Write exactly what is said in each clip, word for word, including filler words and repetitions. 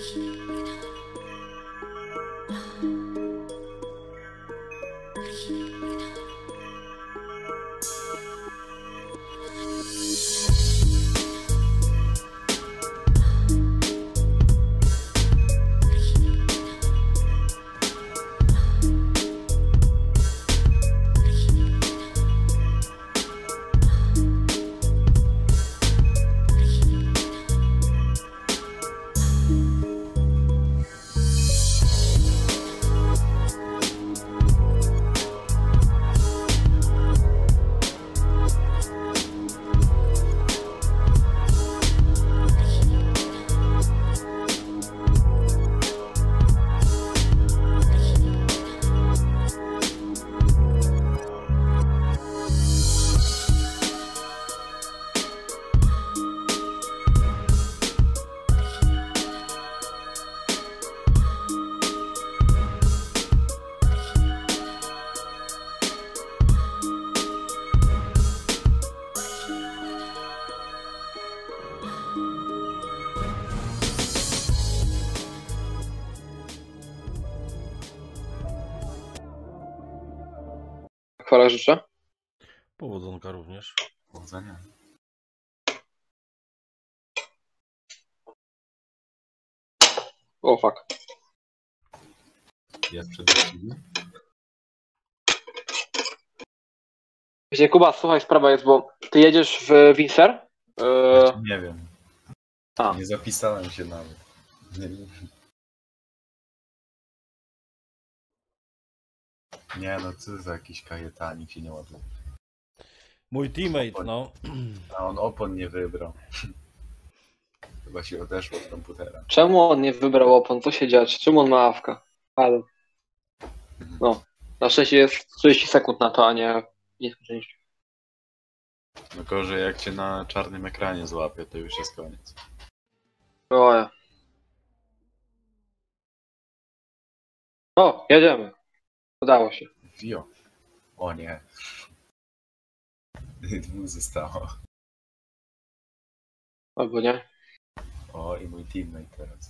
Chwała życzę. Powodzonka również. Powodzenia. O, fuck. Jak przed wyścigiem? Wiecie, Kuba, słuchaj, sprawa jest, bo ty jedziesz w Windsor? Yy... Nie wiem. A. Nie zapisałem się nawet. Nie wiem. Nie no, co za jakiś kajetanik się nie ładuje. Mój teammate, no. A on opon nie wybrał. Chyba się odeszło od komputera. Czemu on nie wybrał opon? Co się dzieje? Czemu on ma awka? Ale... No. Na szczęście jest trzydzieści sekund na to, a nie... nie trzydzieści. No gorzej jak cię na czarnym ekranie złapie, to już jest koniec. O, o, jedziemy. Udało się. Wio. O nie. Dwóch zostało. Albo nie. O, i mój teammate teraz.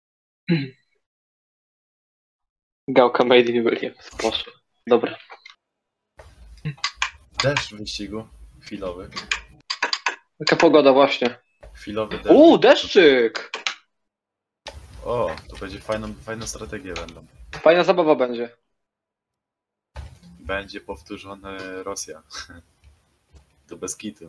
Gałka Made in Williams. Poszło. Dobra. Deszcz w wyścigu. Chwilowy. Jaka pogoda właśnie. Chwilowy deszcz. Uuu, deszczyk! O, to będzie fajną, fajną strategię będą. Fajna zabawa będzie. Będzie powtórzone Rosja. To bez kitu.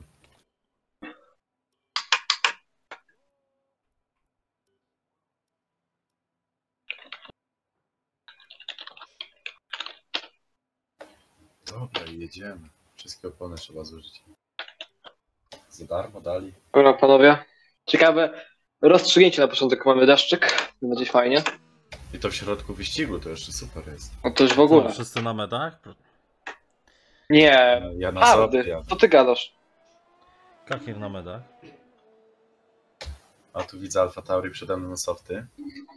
Dobra, jedziemy. Wszystkie opony trzeba zużyć. Za darmo dali. Dobra, panowie. Ciekawe rozstrzygnięcie na początek. Mamy deszczyk. Będzie fajnie. I to w środku wyścigu, to jeszcze super jest. No to już w ogóle. Co, wszyscy na medach? Nie. Ja na Hardy. sobie. Co ty gadasz? Kakir na medach. A tu widzę Alfa Tauri przede mną na softy.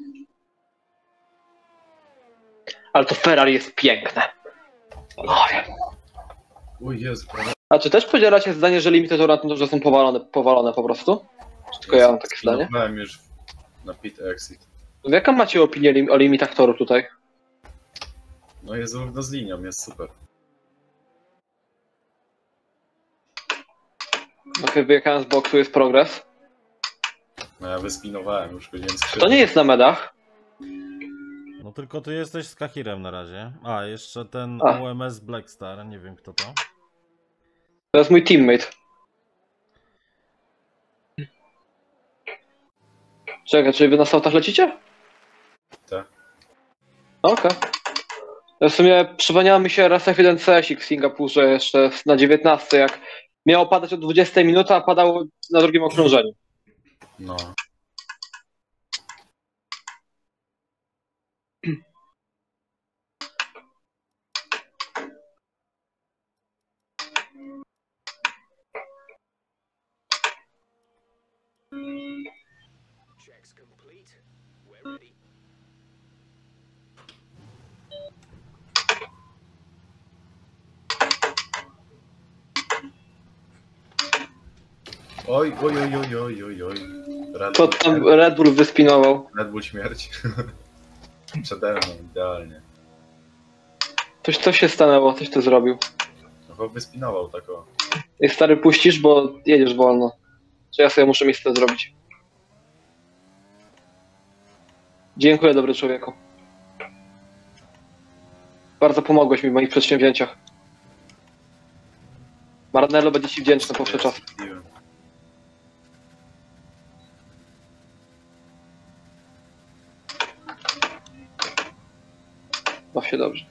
Ale to Ferrari jest piękne. Oj. Uj, Jezu, prawie. A czy też podzielacie zdanie, że limity to, że są powalone, powalone po prostu? Czy tylko ja mam takie zdanie? Byłem już na pit exit. Jaką macie opinię lim o limitach torów tutaj? No jest równo z linią, jest super. Okay, wyjechałem z boksu, jest progres. No ja wyspinowałem, już chodziłem skrzydło. To nie jest na medach. No tylko ty jesteś z Kakirem na razie. A, jeszcze ten A. U M S Blackstar, nie wiem kto to. To jest mój teammate. Czekaj, czy wy na sautach lecicie? Tak. Okej. Okay. W sumie przypomniała mi się raz jeden C S ik w Singapurze jeszcze na dziewiętnastej, jak miało padać od dwudziestej minuty, a padało na drugim okrążeniu. No. Checks complete. We're ready. Oj, oj, oj, oj, oj, oj, oj. Red To Bull tam śmierć. Red Bull wyspinował. Red Bull śmierć. Przede mną, idealnie. Coś, coś się stanęło, coś to zrobił. No bo wyspinował tak o. I stary puścisz, bo jedziesz wolno. Czy ja sobie muszę miejsce zrobić. Dziękuję, dobry człowieku. Bardzo pomogłeś mi w moich przedsięwzięciach. Maranello będzie ci wdzięczny po czas. Baw się dobrze.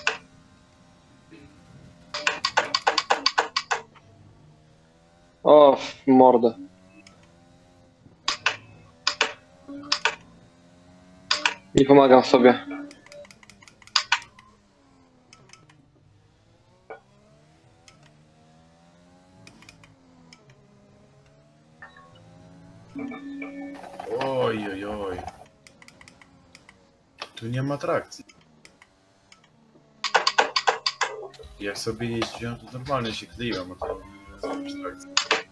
O, w mordę. Nie pomagam sobie. Oj, oj, oj. Tu nie ma trakcji. Jak sobie jeździłem, to normalnie się kleiłem, a to nie zrobisz trakcji.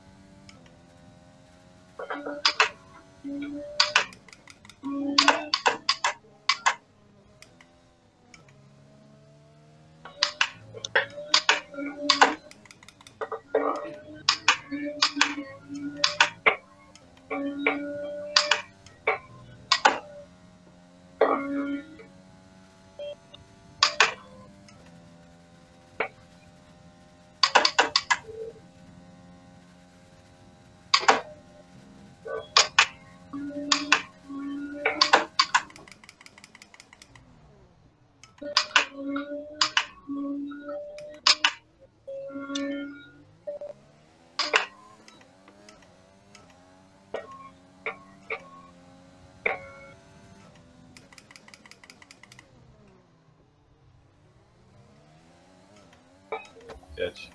Jedź.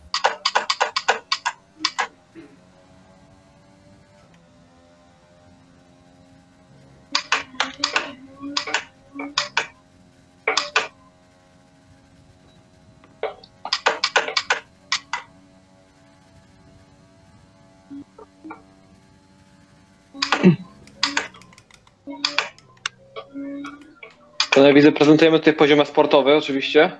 To jak widzę, prezentujemy tutaj poziomy sportowe oczywiście.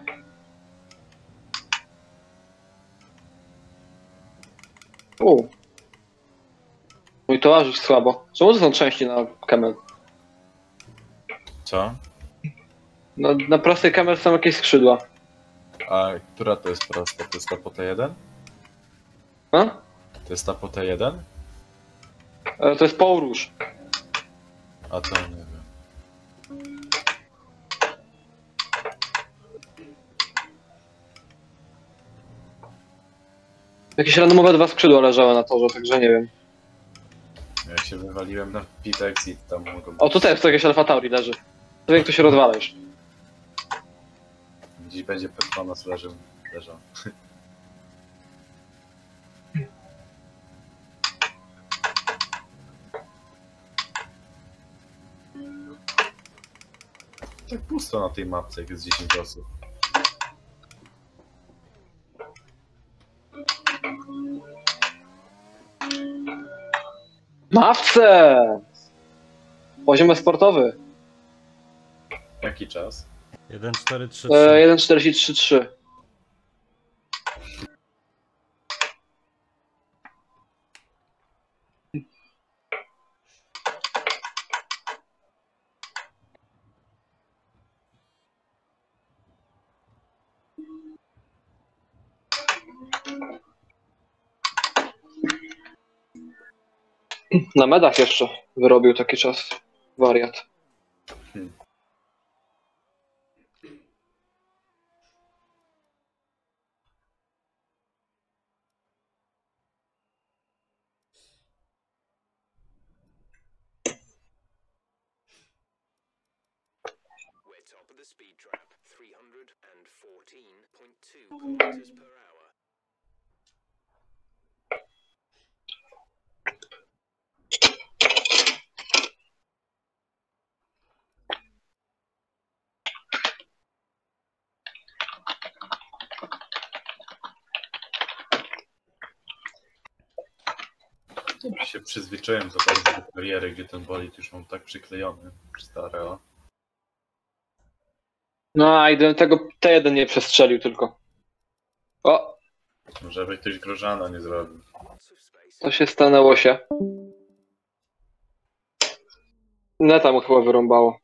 U. Mój towarzysz słabo. Czemu to są części na Camel? Co? Na, na prostej Camel są jakieś skrzydła. A która to jest prosta? To jest ta po T jeden? A? To jest ta po T jeden? E, To jest Półróż. A to nie wiem. Jakieś randomowe dwa skrzydła leżały na torze, także nie wiem. Jak się wywaliłem na pit exit, tam mogą być. O, tu też to jakieś Alfa Tauri leży. To jak to się rozwala już. Gdzieś będzie Petronas leżał. leżał. Tak pusto na tej mapce, jak jest dziesięć osób. Mawce! Poziom sportowy. Jaki czas? jeden cztery trzy E, trzy. jeden czterdzieści trzy trzy. Na medach jeszcze wyrobił taki czas. Wariat. Hmm. We're top of the speed trap, three hundred fourteen point two kilometers per hour. Ja się przyzwyczaiłem za bardzo do kariery, gdzie ten bolid już mam tak przyklejony. Stare, o. No, a gdybym tego T jeden nie przestrzelił tylko. O, Żeby ktoś grożana nie zrobił. Lots of space. to się stanęło się. Neta mu chyba wyrąbało.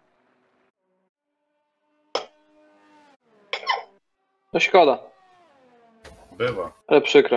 No szkoda, Bywa. ale przykre.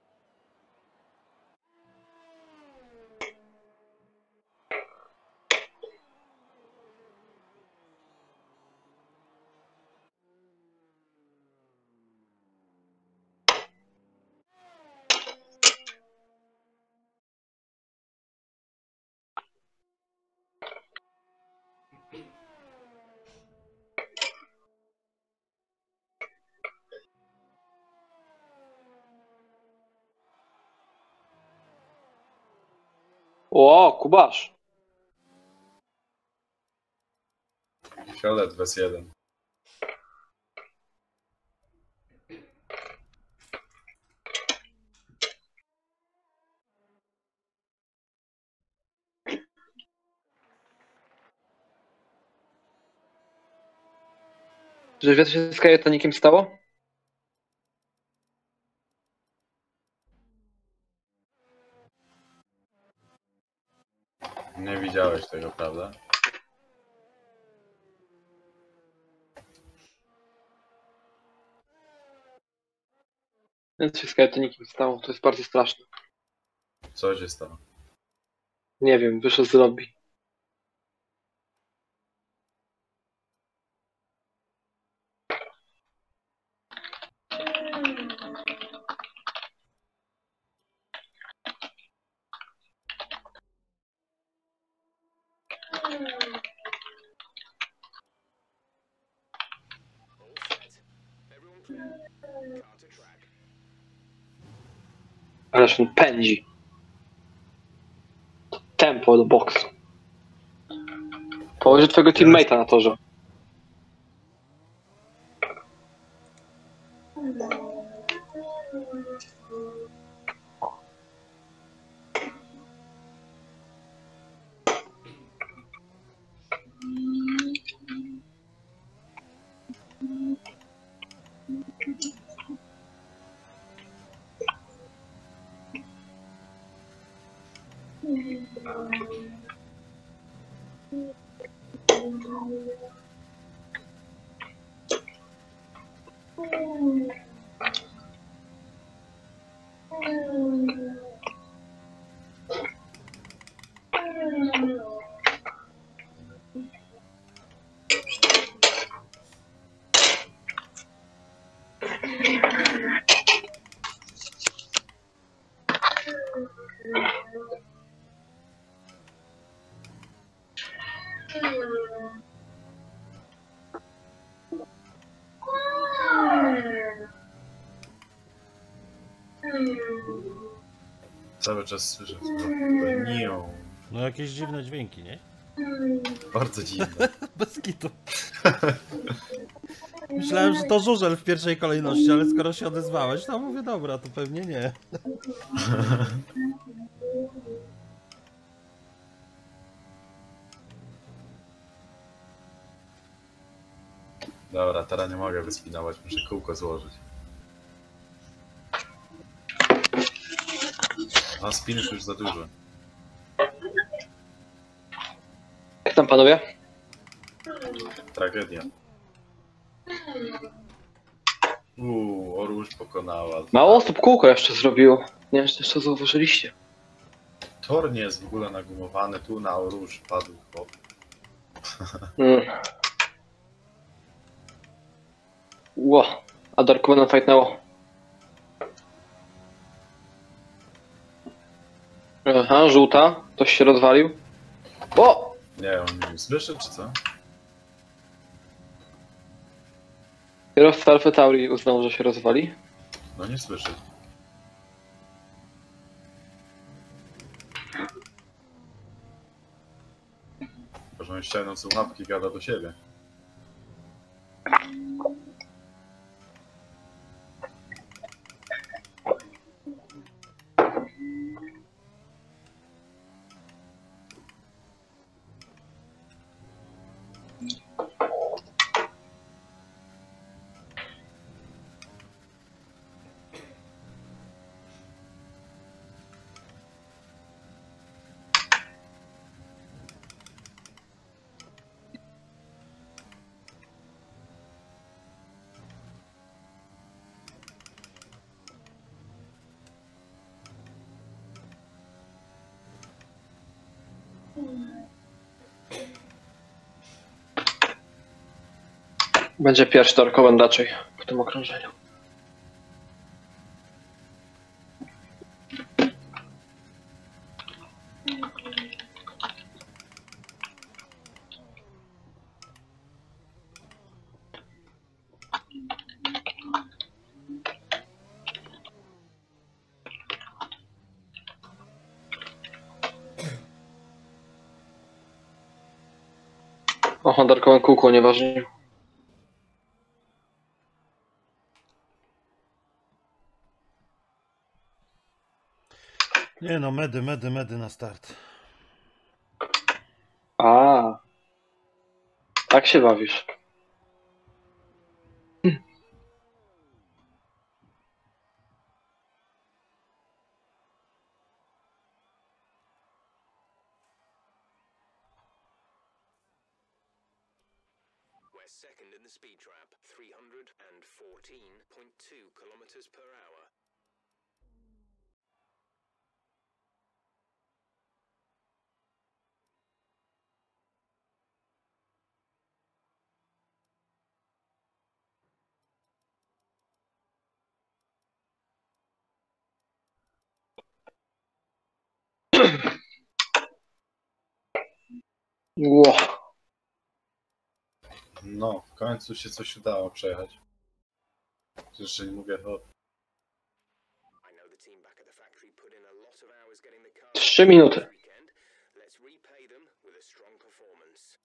O, Kubasz. Fiolet bez jeden. Czy wiesz, co się z kajetanikiem stało? Nie widziałeś tego, prawda? Co się z kajetanikiem stało? To jest bardzo straszne. Co się stało? Nie wiem, wyszedł z lobby. All set. Everyone clear. Car to track. Ależ on pędzi. To tempo do boksu. Położę twojego teammate'a na torze. Cały czas słyszę nią. No jakieś dziwne dźwięki, nie? Bardzo dziwne. Bez kitu. Myślałem, że to żużel w pierwszej kolejności, ale skoro się odezwałeś, to mówię, dobra, to pewnie nie. Dobra, teraz nie mogę wyspinować, muszę kółko złożyć. A spinów już za dużo. Jak tam panowie? Tragedia. Uuu, Oruż pokonała. Mało osób kółko jeszcze zrobiło. Nie wiem, czy jeszcze zauważyliście. Tor nie jest w ogóle nagumowany, tu na Oruż padł chłop. Mm. Ło, a Darku nam fajtnęło. Aha, żółta. Ktoś się rozwalił. O! Nie, on nie słyszy, czy co? Kierowca Alfa Tauri uznał, że się rozwali. No nie słyszy. Może on ściągnął słuchawki i gada do siebie. Będzie pierwszy Darkowen raczej w tym okrążeniu. Oho, Darkowen kółko nieważne. Nie no, medy, medy, medy na start. A, tak się bawisz. We're second in the speed trap, three hundred fourteen point two kilometers per hour. Ło. No, w końcu się coś udało przejechać. Jeszcze nie mówię o... I know the team back at the factory put in a lot of hours getting the car Trzy minuty. this weekend. Let's repay them with a strong performance.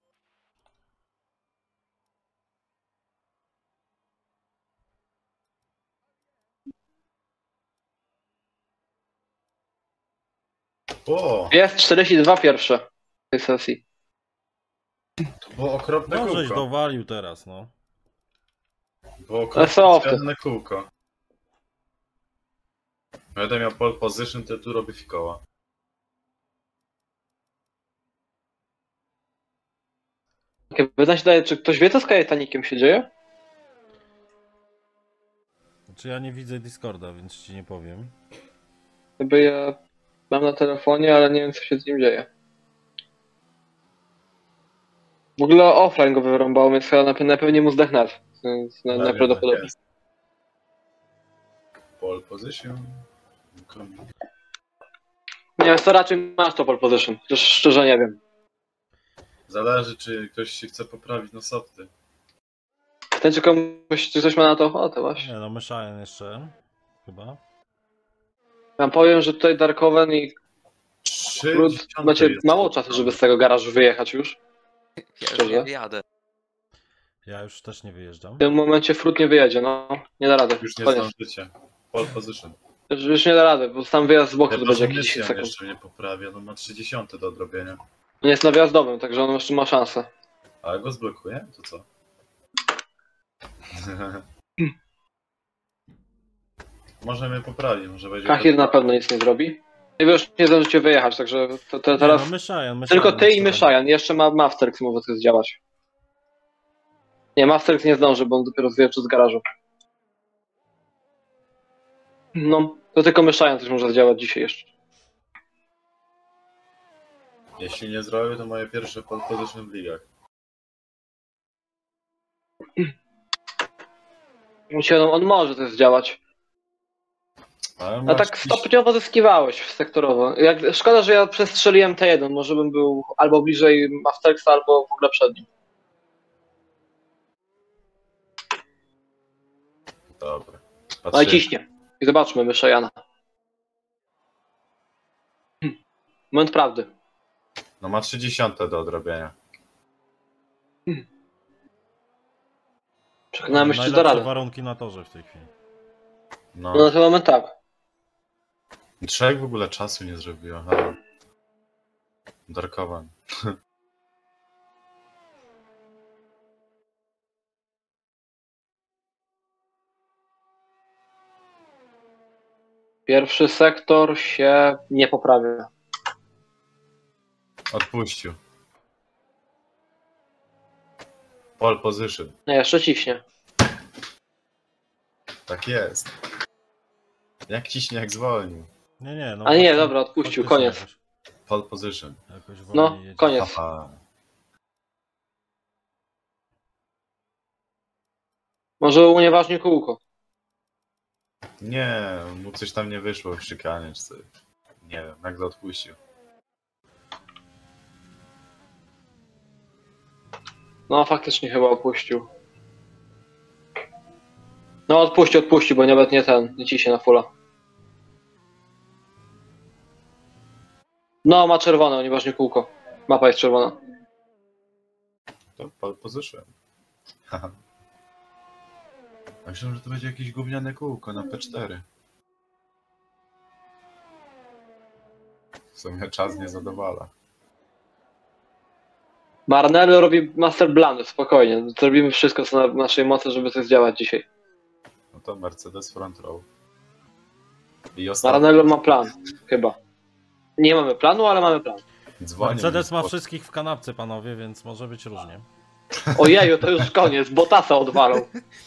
O! Jest czterdzieści dwa pierwsze w tej sesji. To było okropne No żeś kółko. dowalił teraz, no. Było Ale okropne softy. zmienne kółko. Będę miał pole position, to tu robię fikoła. Takie pytanie się daje, czy ktoś wie, co z Kajetanikiem się dzieje? Znaczy ja nie widzę Discorda, więc ci nie powiem. Jakby ja mam na telefonie, ale nie wiem, co się z nim dzieje. W ogóle offline go wyrąbało, więc chyba na, na pewnie mu zdechnę. Więc na- Pewnie Najprawdopodobniej. tak jest. Pole position. Nie wiem, to raczej masz to pole position. Chociaż szczerze nie wiem. Zależy, czy ktoś się chce poprawić na softy. Ten czy komuś, czy ktoś ma na to ochotę właśnie. Nie no, Myszajan jeszcze. Chyba. Ja powiem, że tutaj Darkoven i Trzy Krut dziesiąte macie jest mało to. czasu, żeby z tego garażu wyjechać już. Ja już Szczerze? nie jadę. Ja już też nie wyjeżdżam. W tym momencie Frut nie wyjedzie, no. Nie da rady. Już nie Koniec. zdążycie. Pole position. Już, już nie da rady, bo tam wyjazd z boku to Chyba, będzie że jakieś dziesięć Mysjan sekund. jeszcze nie poprawia, no ma trzydzieści do odrobienia. Nie jest na wjazdowym, także on jeszcze ma szansę. Ale go zblokuje? To co? Może mnie poprawi, może będzie... Kahir na pewno nic nie zrobi. I wy już nie zdążycie wyjechać, także to, to Nie, teraz no, Myszajan, Myszajan tylko ty i jeszcze Myszajan. Jeszcze ma Masterx może coś zdziałać. Nie, Masterx nie zdąży, bo on dopiero zjeżdża z garażu. No, to tylko Myszajan coś może zdziałać dzisiaj jeszcze. Jeśli nie zrobię, to moje pierwsze pole position w ligach. Dzisiaj on, on może coś zdziałać. Ale A masz tak jakiś- stopniowo zyskiwałeś sektorowo. Jak, szkoda, że ja przestrzeliłem T jeden. Może bym był albo bliżej Masterxa, albo w ogóle przed nim. Dobra. No i Patrzę. ciśnie. I zobaczmy Myszajana. Hm. Moment prawdy. No ma trzydzieści do odrobienia. Przekonamy się, czy da najlepsze radę. warunki na torze w tej chwili. No. No na ten moment tak. Trzech w ogóle czasu nie zrobiła. Ale... Darkowan. Pierwszy sektor się nie poprawia. Odpuścił. Pole position. Nie, jeszcze ciśnie. Tak jest. Jak ciśnie, jak zwolnił. Nie, nie, no A nie, właśnie dobra, odpuścił, faktycznie koniec. Jakoś, Pole position. jakoś No, wolniej jedzie. koniec. Haha. Może unieważni kółko. Nie, mu coś tam nie wyszło w szykanie czy coś. Nie wiem, nagle odpuścił. No, faktycznie chyba odpuścił. No, odpuścił, odpuścił, bo nawet nie ten, nie ciśnie na fulla. No, ma czerwone, unieważni kółko. Mapa jest czerwona. To pole position. Haha. Myślałem, że to będzie jakieś gówniane kółko na P cztery. W sumie czas nie zadowala. Maranello robi master blany, spokojnie. Zrobimy wszystko, co na w naszej mocy, żeby coś zdziałać dzisiaj. No to Mercedes front row. I ostatni. Maranello ma plan, chyba. Nie mamy planu, ale mamy plan. Dzwonił Mercedes mi ma z- wszystkich w kanapce, panowie, więc może być różnie. Ojeju, to już koniec, Bottasa odwalą.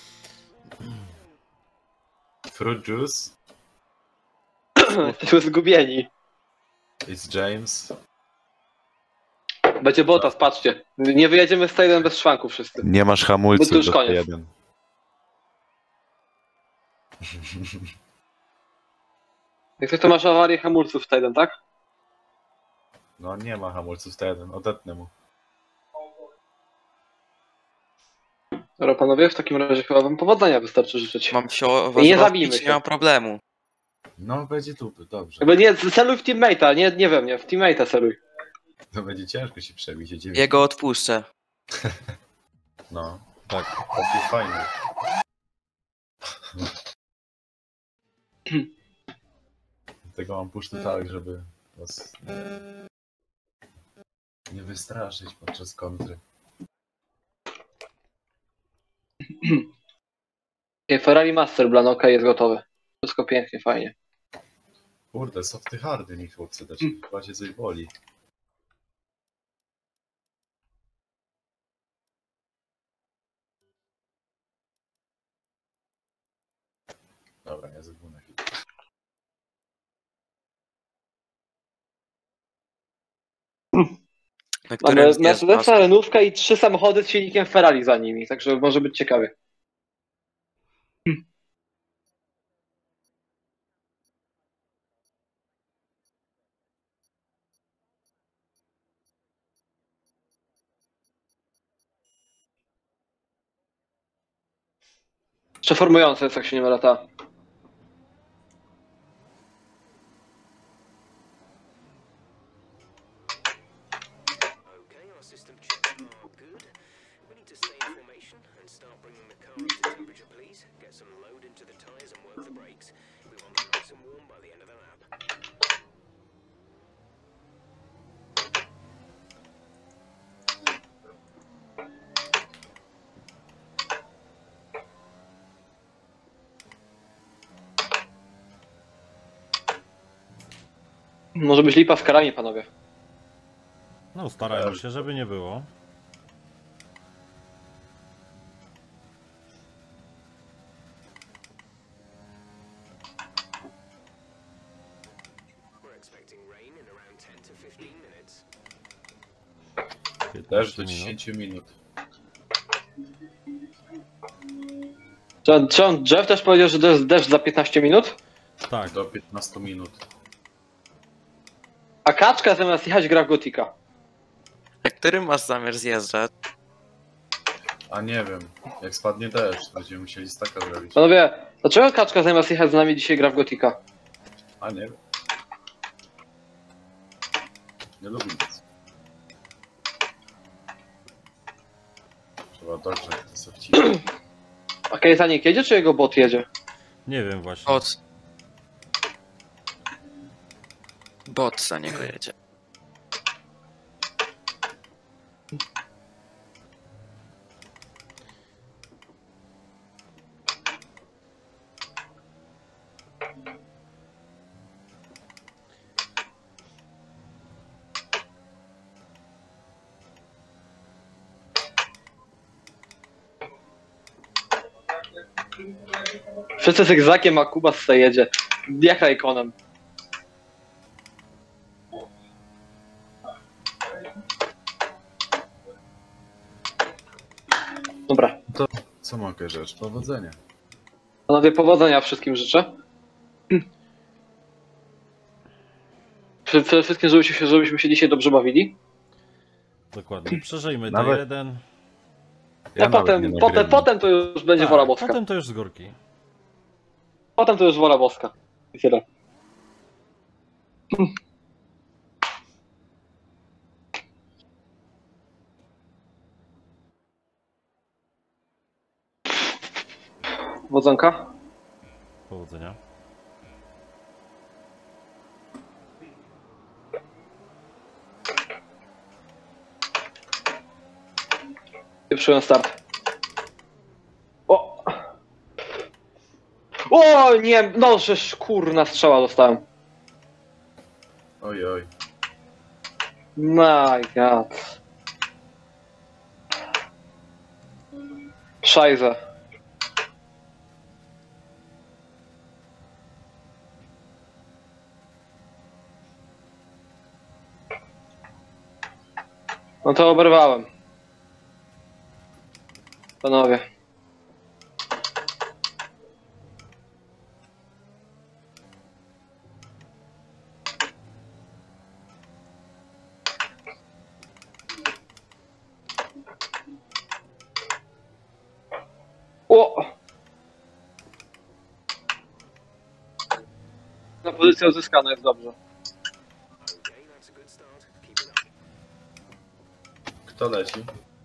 Fruit juice. Jesteśmy zgubieni. It's James. Będzie Bottas, patrzcie. Nie wyjedziemy z T jeden bez szwanku wszyscy. Nie masz Bo hamulców to już do koniec. T jeden. Jak coś to masz awarię hamulców w T jeden, tak? No nie ma hamulców T jeden, odetnę mu. Dobra, panowie, w takim razie chyba wam powodzenia wystarczy życzyć. Mam się o was I nie rozbić, zabijmy się. nie ma problemu. No będzie tu, dobrze. Jakby nie, celuj w teammate'a, nie, nie wiem, nie, w teammate'a celuj. To będzie ciężko się przebić. Jedziemy. Jego odpuszczę. No, Tak. taki fajny. Tego mam push to talk, żeby was nie, nie wystraszyć podczas kontry. Okay, Ferrari Master Plan, okej, jest gotowy. Wszystko pięknie, fajnie. Kurde, softy hardy mi chłopcy dać. Chyba cię coś boli. Dobra, ja zerwę na chwilę. Na którym Mamy z Mercedesa, Renówka i trzy samochody z silnikiem Ferrari za nimi, także może być ciekawie. Jeszcze formujące jest, jak się nie mylę, ta. Okay, our system checks are good. We need to stay in formation and start bringing the car up to temperature, please. Get some load into the tyres and work the brakes. We want them nice and warm by the end of the lap. Może być lipa z karami, panowie. No, starajmy się, żeby nie było. We're expecting rain in around ten to fifteen minutes. Też do piętnaście minut. dziesięciu minut. Czy on, czy on Jeff też powiedział, że to jest deszcz za piętnaście minut? Tak, Do piętnastu minut. A kaczka zamiast jechać gra w Gotika. Na którym masz zamiar zjeżdżać? A nie wiem, jak spadnie deszcz, będziemy musieli staka zrobić. Panowie, dlaczego kaczka zamiast jechać z nami dzisiaj gra w Gotika? A nie wiem. Nie lubię nic. Trzeba dogrzać te sofciki. A Kejzanik jedzie, czy jego bot jedzie? nie wiem właśnie. Bot. Bot za niego jedzie. Wszyscy z egzakiem, a Kuba sobie jedzie. Jak Raikkonem. Dobra. Co mogę rzecz? Powodzenia. Panowie, powodzenia wszystkim życzę. Przede wszystkim, żebyśmy się, żebyśmy się dzisiaj dobrze bawili. Dokładnie. Przeżyjmy Nawet- T jeden. A nawet potem, nie potem, nagrywam. potem to już będzie Tak, wola boska. potem to już z górki. Potem to już wola boska. I tyle. Wodzonka? Powodzenia. Pieprzyłem start. O! O nie, no żeż kurna strzała dostałem. Oj, oj. My god. Szajze. No to oberwałem. Panowie. O! Na pozycja uzyskana jest dobrze. Okay, that's a good start. Keep it up. Kto leci?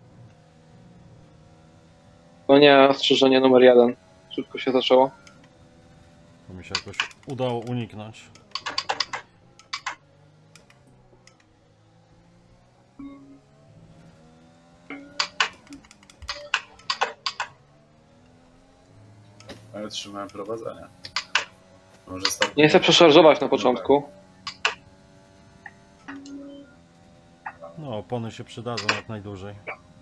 No nie, ostrzeżenie numer jeden. Szybko się zaczęło. To mi się jakoś udało uniknąć. Ale trzymałem prowadzenie. Może start... Nie chcę przeszarżować na początku. No, opony się przydadzą jak najdłużej.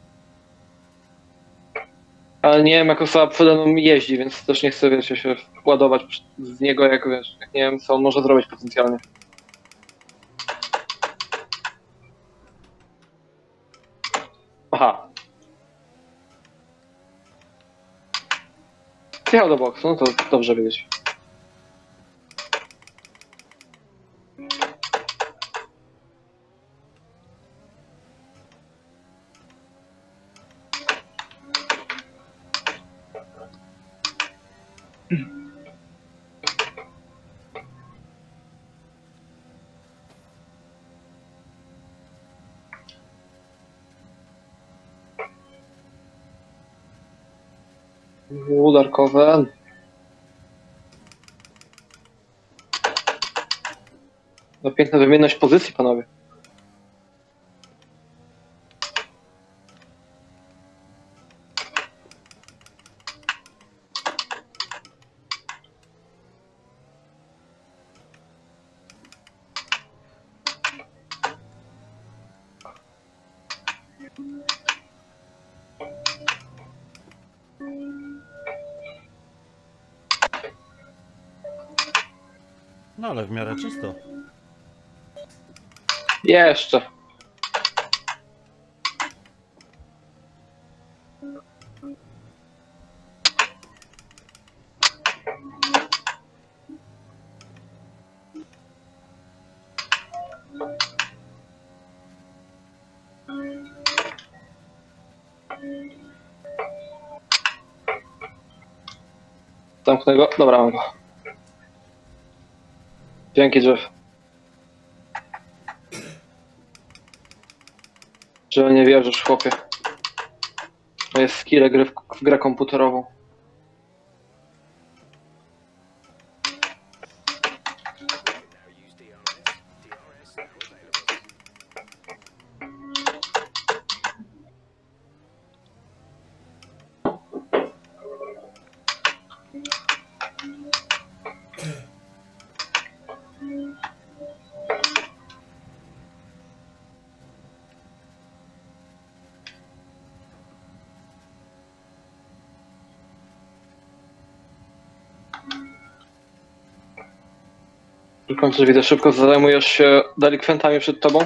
Ale nie wiem jak osoba przede mną jeździ, więc też nie chcę, wiecie, się ładować z niego, jak wiesz, jak nie wiem co on może zrobić potencjalnie. Aha. Zjechał do boksu, no to dobrze wiedzieć. Udarkowe. No piękna wymienność pozycji, panowie. No ale w miarę czysto. Jeszcze. Zamknę go. Dobra, mam go. Dzięki, Jeff. Że nie wierzysz, chłopie. To jest skill gry w, w grę komputerową. Now use D R S. D R S now available. W końcu widzę, szybko zajmujesz się delikwentami przed tobą.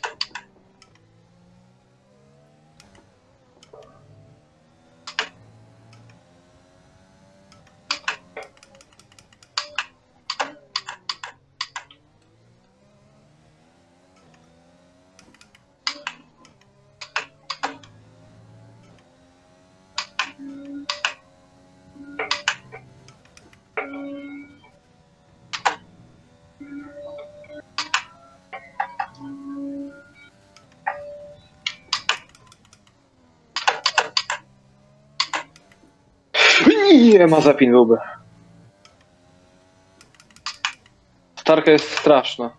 Nie ma zapin byłby. Starka jest straszna.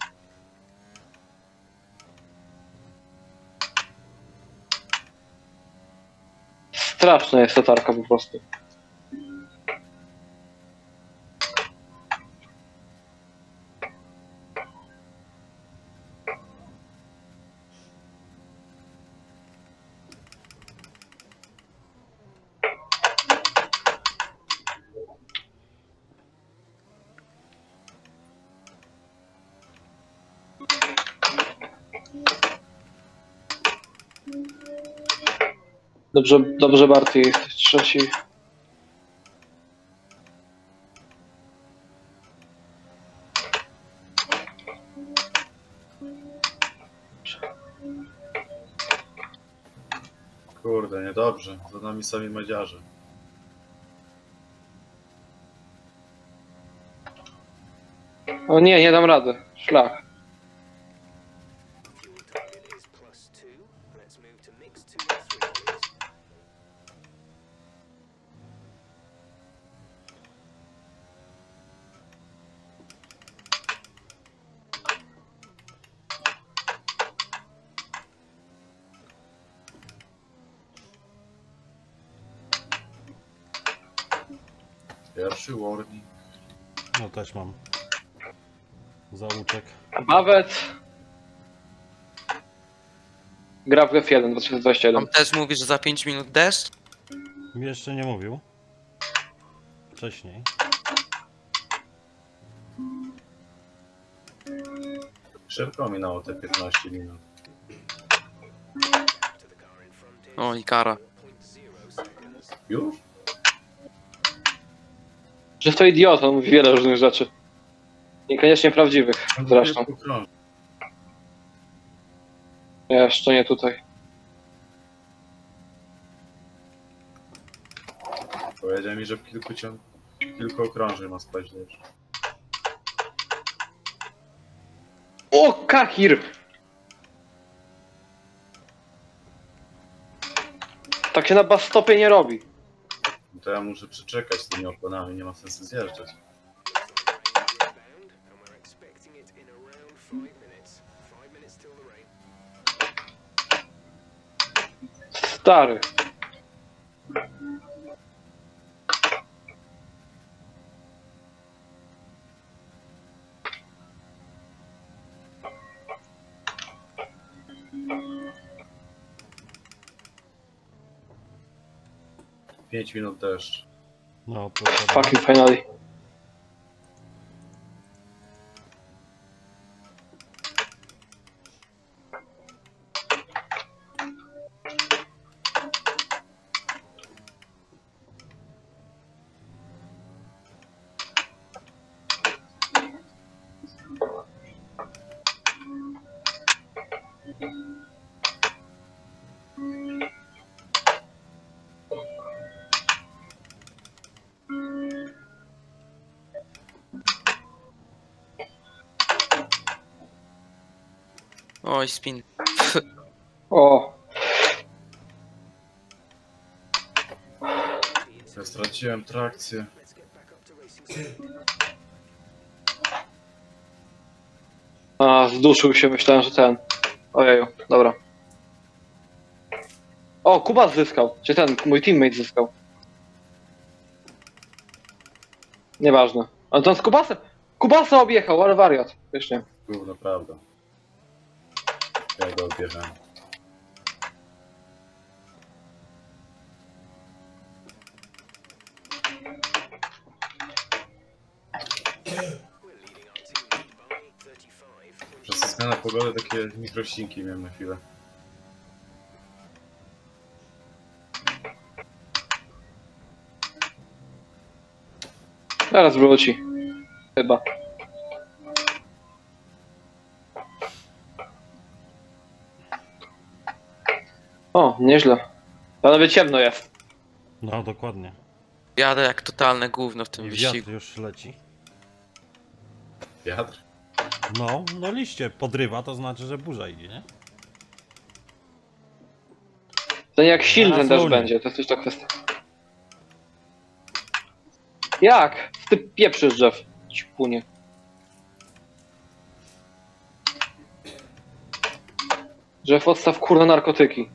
Straszna jest ta tarka po prostu. Dobrze, dobrze Barty, jesteś trzeci. Kurde, niedobrze. Za nami sami madziarze. O nie, nie dam rady. Szlak. Fuel target is plus two. Let's move to mix two and three, please. Pierwszy warning. No też mam. Zauczek. Bawet. Gra w F jeden dwa tysiące dwudziesty jeden. On też mówi, że za pięć minut deszcz? Mi jeszcze nie mówił. Wcześniej. Szybko minęło te piętnaście minut. To the car in front is O, i kara. point zero seconds. Już? Że to idiota, on mówi wiele różnych rzeczy. Niekoniecznie prawdziwych zresztą. Jeszcze nie tutaj. Powiedział mi, że w kilku ciąg... kilku okrążeń ma spać też. O, Kahir! Tak się na bus stopie nie robi. To ja muszę przeczekać z tymi oponami, nie ma sensu zjeżdżać. Inbound, and we're expecting it in around five minutes. Five minutes till the rain. Stary. pięć minut deszcz. No, proszę. Fucking finally. Oj, spin. O, Ja straciłem trakcję. Let's get back up to racing speed. a zduszył się, myślałem, że ten. Ojeju, dobra. O, Kubas zyskał. Czy ten, mój teammate zyskał. Nieważne. Ale to on z Kubasem. Kubasa objechał, ale wariat. Wiesz nie. Gówno prawda. Ja go odbierałem. We're leading our team Ja na pogodę takie mikrościnki miałem na chwilę. Zaraz wróci. Chyba. O, nieźle. Panowie, ciemno jest. No, dokładnie. Jadę jak totalne gówno w tym I wyścigu. wiatr już leci. Wiatr? No, no liście podrywa, to znaczy, że burza idzie, nie? To nie jak silny Zaraz też runie. będzie, to jest też ta kwestia. Jak? Ty pieprzysz drzew. Ćpunie. Drzew, odstaw kurna narkotyki.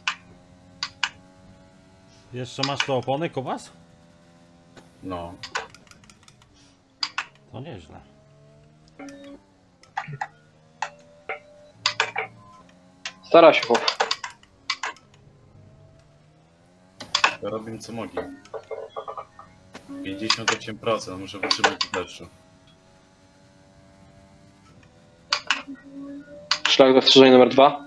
Jeszcze masz te opony, Kubas? No. To nieźle. Stara się chłop. Ja robię co mogę. pięćdziesiąt osiem procent muszę wytrzymać w deszczu. Szlak dostrzeżenia numer dwa.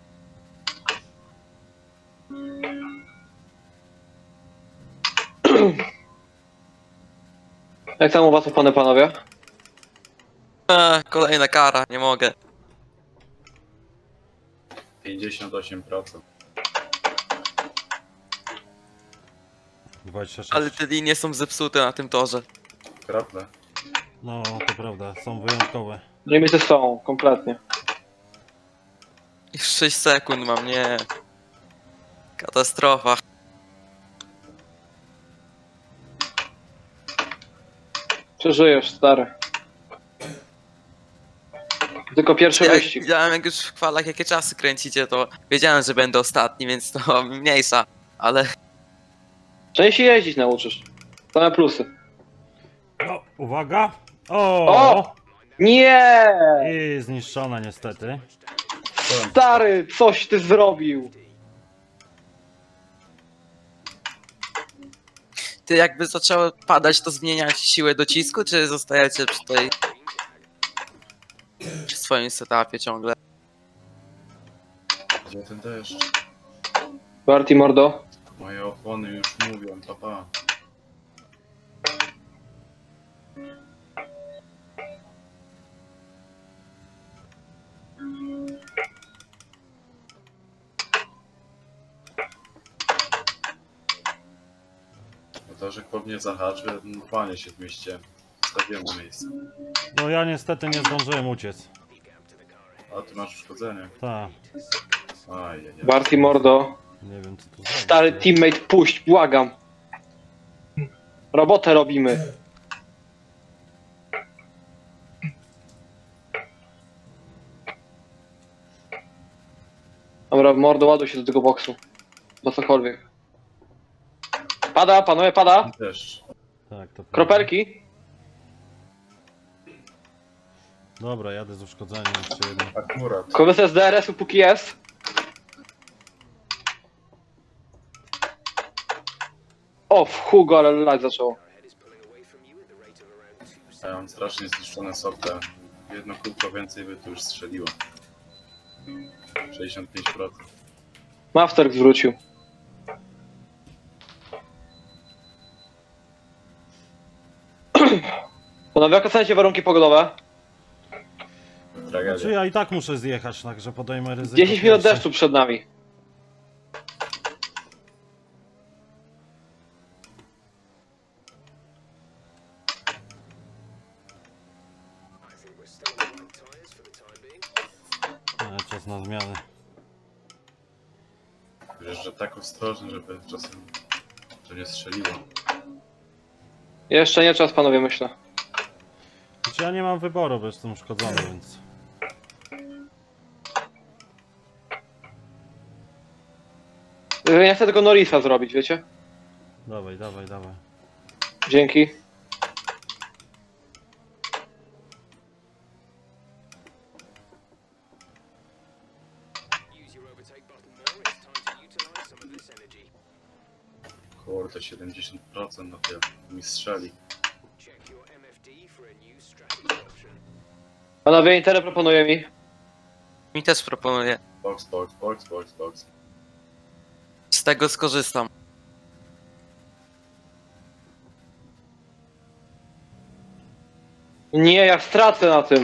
Jak tam u was opony, panowie? Eee, kolejna kara, nie mogę. pięćdziesiąt osiem procent. dwadzieścia sześć. Ale te linie są zepsute na tym torze. Krople. No, to prawda, są wyjątkowe. Limity są, kompletnie. Już sześć sekund mam, nie. Katastrofa. Przeżyjesz, stary. Tylko pierwszy Jak wyścig. widziałem jak już w chwalach jakie czasy kręcicie, to wiedziałem, że będę ostatni, więc to mniejsza. Ale Częściej jeździć nauczysz. Same plusy. O, uwaga! O! O! Nie! I zniszczona niestety. Stary, coś ty zrobił. ty jakby zaczęło padać, to zmieniacie siłę docisku, czy zostajecie przy tej... przy swoim setupie ciągle? Gdzie ten deszcz? Barty mordo. Moje opony już mówią, papa. Motorzyk po mnie zahaczy, panie się w mieście. Stawiłem na miejsce. No ja niestety nie zdążyłem uciec. A ty masz uszkodzenie. Tak, Aj, nie, nie. Barty mordo. nie wiem co tu zrobić. Stary teammate, puść, błagam. Robotę robimy. Dobra, mordo, ładuj się do tego boksu. Po cokolwiek. Pada, panowie, pada. Deszcz. Tak, to prawda. Kropelki. Dobra, jadę z uszkodzeniem jeszcze jedno. Akurat. Korzystaj z D R S-u póki jest. O, w Hugo, ale lać zaczęło. A ja mam strasznie zniszczone softe. Jedno kółko więcej by tu już strzeliło. sześćdziesiąt pięć procent. Mafterk zwrócił. Panowie, jak oceniacie warunki pogodowe? Czy Tragedia. ja i tak muszę zjechać, także podejmę ryzyko. dziesięć minut pierwsze. deszczu przed nami. Ale czas na zmiany. Wiesz, że tak ostrożny, żeby czasem to nie strzeliło. Jeszcze nie czas, panowie, myślę. Znaczy ja nie mam wyboru, bo jestem uszkodzony, więc... Ja chcę tylko Norrisa zrobić, wiecie? Dawaj, dawaj, dawaj. Dzięki. Kurde, siedemdziesiąt procent na tym mi strzeli. Panowie, Intel proponuje mi. Mi też proponuję. Box, box, box, box, box. Z tego skorzystam. Nie, ja stracę na tym.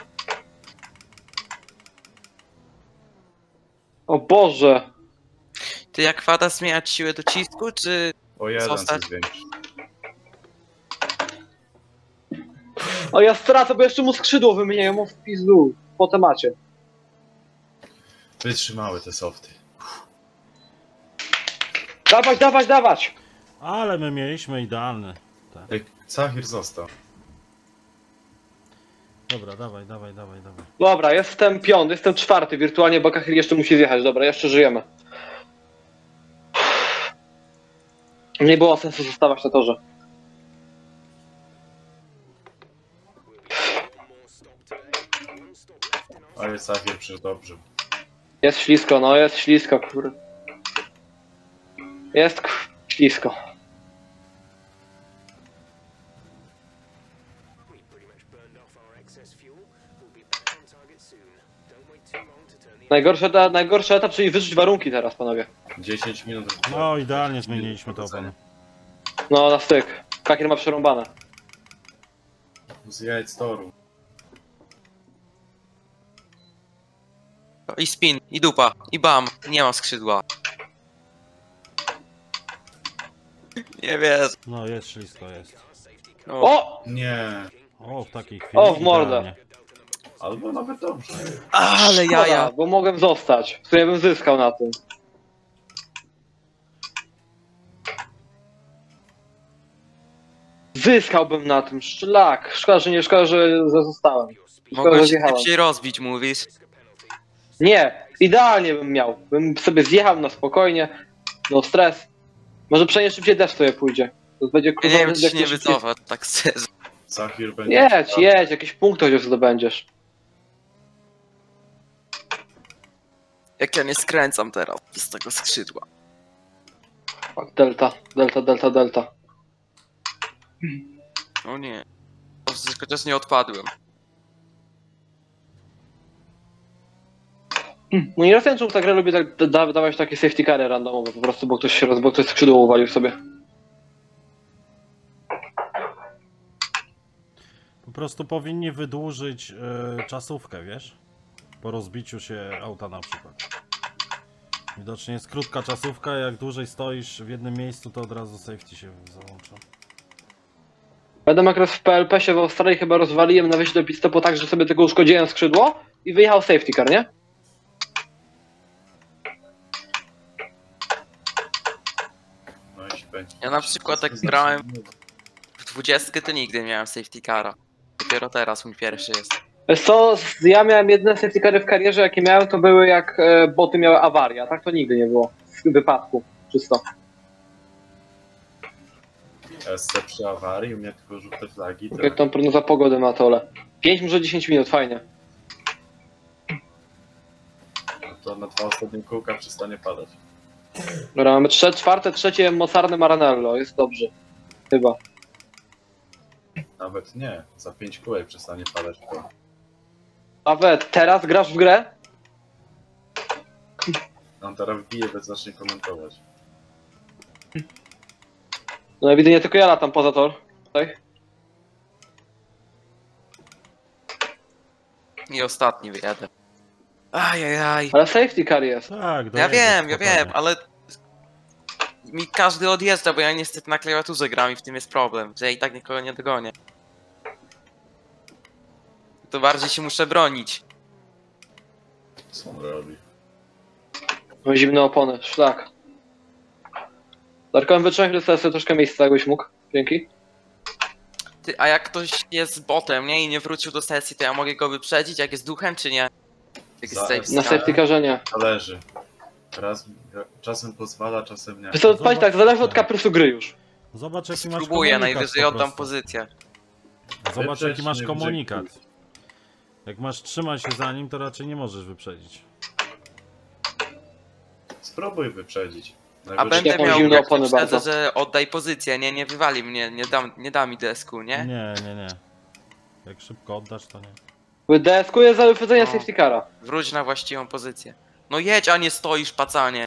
O Boże. Ty jak Kwada zmieniać siłę docisku, czy... O jeden Zostać. coś zwiększy. O, ja stracę, bo jeszcze mu skrzydło wymieniają mu w pizdu. Po temacie. Wytrzymały te softy. Dawać, dawać, dawać! Ale my mieliśmy idealny. Tak. Ej, Cachir został. Dobra, dawaj, dawaj, dawaj, dawaj. Dobra, jestem piąty, jestem czwarty wirtualnie, bo Kahir jeszcze musi zjechać. Dobra, jeszcze żyjemy. Nie było sensu zostawać na torze. Ale Cachir przecież dobrze. Jest ślisko, no jest ślisko, kurde. Jest k- ślisko. We pretty much burned off our excess fuel. We'll be back on target soon. Don't wait too long to turn the Najgorszy etap, najgorszy etap, czyli wyrzucić warunki teraz, panowie. dziesięć minut. No idealnie zmieniliśmy to opony. No, na styk. Kahir ma przerąbane. Zjedź z toru. I spin, i dupa, i bam. Nie mam skrzydła. Nie wiesz. No jest ślisko, jest. No, O! Nie. O, w takiej chwili O, w mordę. idealnie. Albo nawet dobrze. ale Szkoda, jaja. bo mogłem zostać. W sumie bym zyskał na tym. Zyskałbym na tym, szlak. Szkoda, że nie szkoda, że zostałem. Szkoda, Mogłem że się zjechałem. szybciej rozbić, mówisz? Nie, idealnie bym miał. Bym sobie zjechał na spokojnie. No stres. Może przynajmniej szybciej deszcz sobie pójdzie. To będzie Ja kurwa, nie wiem, czy jak się nie najszybciej- wycofa, tak szczerze. Cachir będzie... Jedź, jedź, jakiś punkt chociaż zdobędziesz. Jak ja nie skręcam teraz z tego skrzydła. Tak, delta, delta, delta, delta. O nie. Dobrze, że chociaż nie odpadłem. No nie rozumiem, czemu ta gra lubi tak da, dawać takie safety cary randomowe po prostu, bo ktoś się roz, bo ktoś skrzydło uwalił sobie. Po prostu powinni wydłużyć y, czasówkę, wiesz? Po rozbiciu się auta na przykład. Widocznie jest krótka czasówka, jak dłużej stoisz w jednym miejscu, to od razu safety się załącza. Będę akurat w P L P się w Australii chyba rozwaliłem na wejściu do pitstopu tak, że sobie tylko uszkodziłem skrzydło i wyjechał safety car, nie? No i będzie. Ja na przykład jak grałem w dwudziestkę, to nigdy nie miałem safety cara. Dopiero teraz mój pierwszy jest. Wiesz co, z- ja miałem jedne safety cary w karierze, jakie miałem, to były jak e, boty miały awarię, a tak to nigdy nie było w wypadku, czysto. S C przy awarii, u mnie tylko żółte flagi. To... Jak tam prognoza pogody ma tole. pięć, może dziesięć minut, fajnie. No to na dwa ostatnie kółka przestanie padać. Dobra, mamy trze- czwarte, trzecie mocarne Maranello, jest dobrze. Chyba. Nawet nie, za pięć kółek przestanie padać. To... Nawet teraz grasz w grę? On teraz wbije, więc zacznie komentować. No ewidentnie tylko ja latam poza tor. Tak? I ostatni wyjadę. Ajajaj. Ale safety car jest. Tak, Ja dojedziesz wiem, ja spokojnie. wiem, ale... Mi każdy odjeżdża, bo ja niestety na klawiaturze gram i w tym jest problem, że ja i tak nikogo nie dogonię. To bardziej się muszę bronić. Co on robi? No, zimne opony, szlak. Darkowym wytrzymać sobie troszkę miejsca, jakbyś mógł. Dzięki. Ty, a jak ktoś jest botem, nie? I nie wrócił do sesji, to ja mogę go wyprzedzić, jak jest duchem, czy nie? Jak jest Za- safety Na car. safety carze nie. Zależy. Raz, czasem pozwala, czasem nie. Wiesz co, Zobacz- powiedz tak, zależy od kaprysu gry już. Zobacz jaki masz Spróbuję, komunikat najwyżej po oddam prostu. pozycję. Zobacz Wyprzedź jaki masz mnie w komunikat. brzegu. Jak masz trzymać się za nim, to raczej nie możesz wyprzedzić. Spróbuj wyprzedzić. A Najwyżej- będę jaką miał, zimne jak opony wyprzedzę, bardzo. że oddaj pozycję, nie? Nie wywali mnie, nie, dam, nie da mi desku, nie? Nie, nie, nie. Jak szybko oddasz, to nie. Deskuję za wyprzedzenie No. safety cara. Wróć na właściwą pozycję. No jedź, a nie stoisz, pacanie.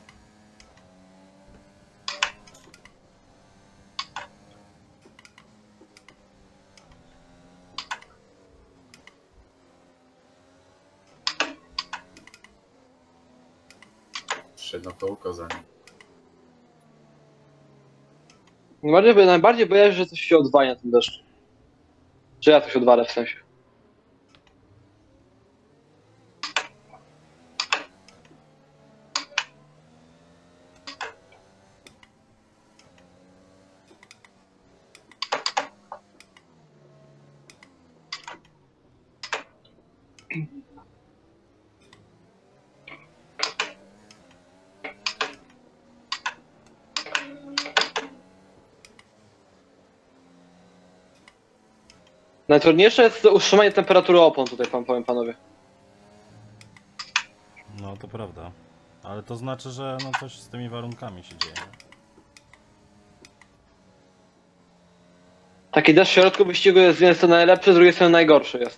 Jeszcze jedno kołko za nim. Najbardziej, najbardziej boję się, że coś się odwali na tym deszczu. Że ja coś odwalę w sensie. Najtrudniejsze jest utrzymanie temperatury opon tutaj, pan powiem panowie. No to prawda. Ale to znaczy, że no coś z tymi warunkami się dzieje. nie? Taki deszcz w środku wyścigu jest z jednej strony najlepszy, z drugiej strony najgorszy jest.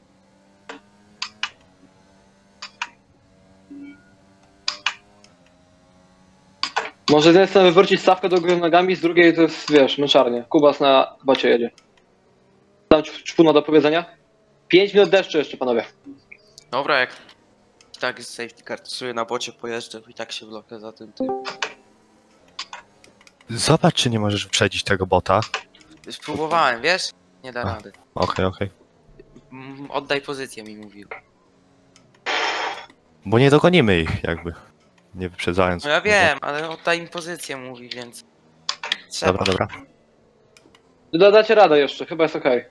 Może z jednej strony wywrócić stawkę do góry nogami, z drugiej to jest, wiesz, męczarnie. Kubas na bacie jedzie. Tam czpuna do powiedzenia? pięć minut deszczu jeszcze, panowie. Dobra, jak tak jest safety car, to sobie na bocie pojeżdżę i tak się blokę za tym tym. Zobacz, czy nie możesz wyprzedzić tego bota. Już próbowałem, wiesz? Nie da A. rady. Okej, okej. Mm, Oddaj pozycję, mi mówił. Bo nie dogonimy ich, jakby. Nie wyprzedzając. No ja wiem, ale oddaj mi pozycję, mówi, więc... Trzeba. Dobra, dobra. Dodacie radę jeszcze, chyba jest okej.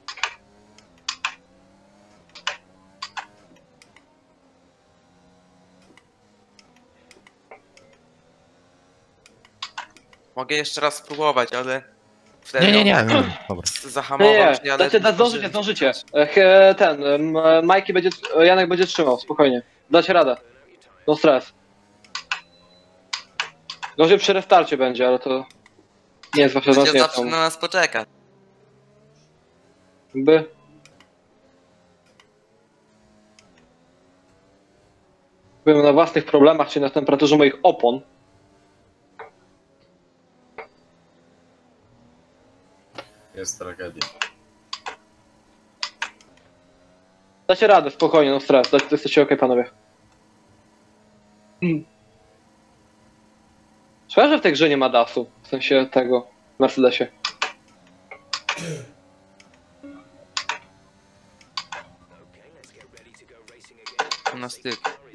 Mogę jeszcze raz spróbować, ale... Wtedy Nie, nie, nie. on nie. Dobra. Nie, zahamował nie, się, ale... dacie, da, zdążycie, zdążycie. E, he- Ten, em, Majki będzie, Janek będzie trzymał, spokojnie. Dacie radę. No stres. Gorzej przy restarcie będzie, ale to nie jest wasze Przecież znaczenie. zawsze na nas poczeka. By. Byłem na własnych problemach, czyli na temperaturze moich opon. Jest tragedia. Dacie radę, spokojnie, no stres. Dacie, to jesteście okej, panowie. Hmm. Szkoda, że w tej grze nie ma dasu. W sensie tego w Mercedesie. Na styk.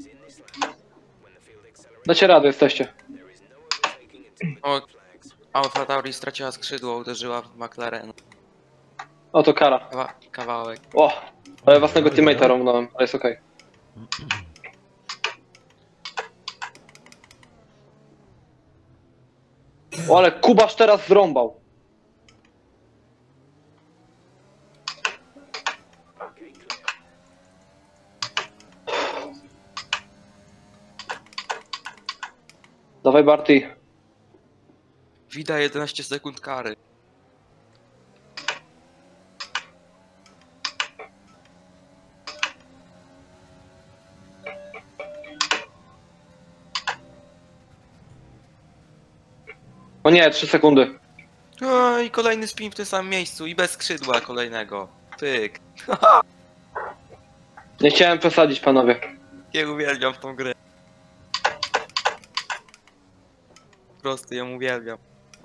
Dacie radę, jesteście. O, Alfa Tauri straciła skrzydło, uderzyła w McLaren. O, to kara. Kawa kawałek. O, ale własnego teammate'a romnąłem, ale jest okej. O, ale Kubasz teraz zrąbał. Dawaj, Barty. Widać jedenaście sekund kary. O nie, trzy sekundy. O, i kolejny spin w tym samym miejscu i bez skrzydła kolejnego. Pyk. Nie chciałem przesadzić, panowie. Ja uwielbiam tą grę. Po prostu ją uwielbiam.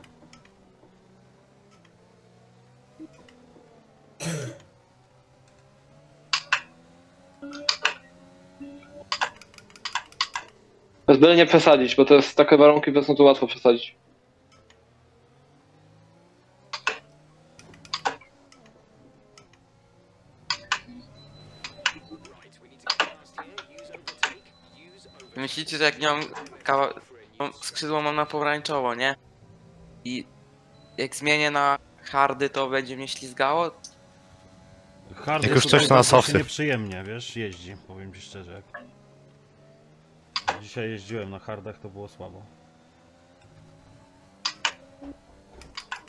Bez byle nie przesadzić, bo to jest takie warunki, więc no to łatwo przesadzić. Myślicie, że jak nie mam kawa... no, skrzydło mam na pomarańczowo, nie? I jak zmienię na hardy, to będzie mnie ślizgało? Hard Jak jest już coś tutaj na trochę softy. nieprzyjemnie, wiesz, jeździ, powiem ci szczerze. Jak... Dzisiaj jeździłem na hardach, to było słabo.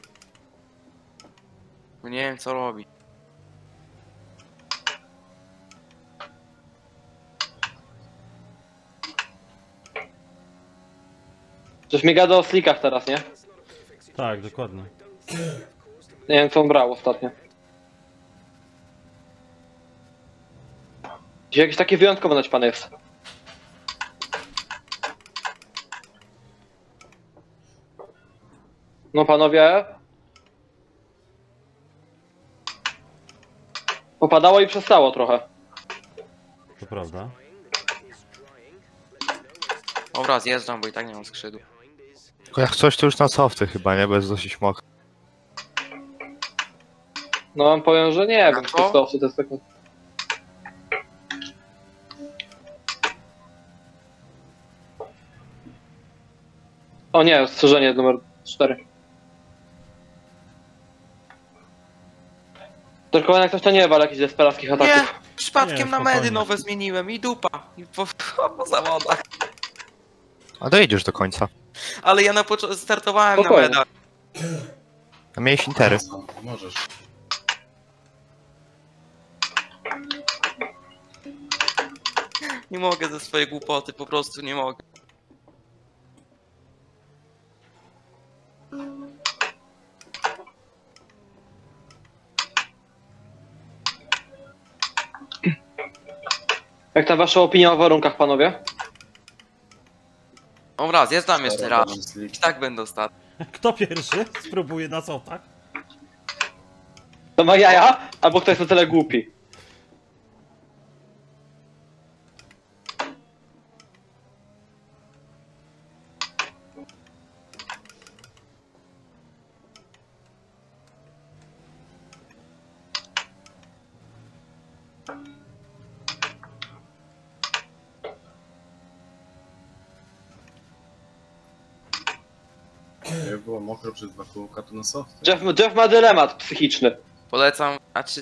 Bo nie wiem co robi. Coś mi gada o slickach teraz, nie? Tak, dokładnie. Nie wiem, co on brał ostatnio. Dzisiaj jakieś takie wyjątkowe naćpane jest. No panowie. Popadało i przestało trochę. To prawda. Dobra, zjeżdżam, bo i tak nie mam skrzydła. Tylko jak coś to już na softy chyba, nie? Bo jest dosyć mokro. No wam powiem, że nie wiem, co? czy to to jest tak. O nie, ostrzeżenie numer cztery. Tylko jak ktoś to nie wal jakichś desperackich Nie! ataków. Przypadkiem Nie, na spokojnie. medy nowe zmieniłem i dupa. I po, po zawodach. A dojedziesz do końca. Ale ja na początku startowałem Spokojnie. na meda. A miałeś intery. Możesz. Nie mogę ze swojej głupoty, po prostu nie mogę. Jak ta wasza opinia o warunkach, panowie? Dobra, zjeżdżam jeszcze raz. Slick. I tak będę ostatni. Kto pierwszy spróbuje na softach? To ma jaja? Albo ktoś na tyle głupi. Jak było mokro przez dwa kółka, to na softy. Jeff, Jeff ma dylemat psychiczny. Polecam, a czy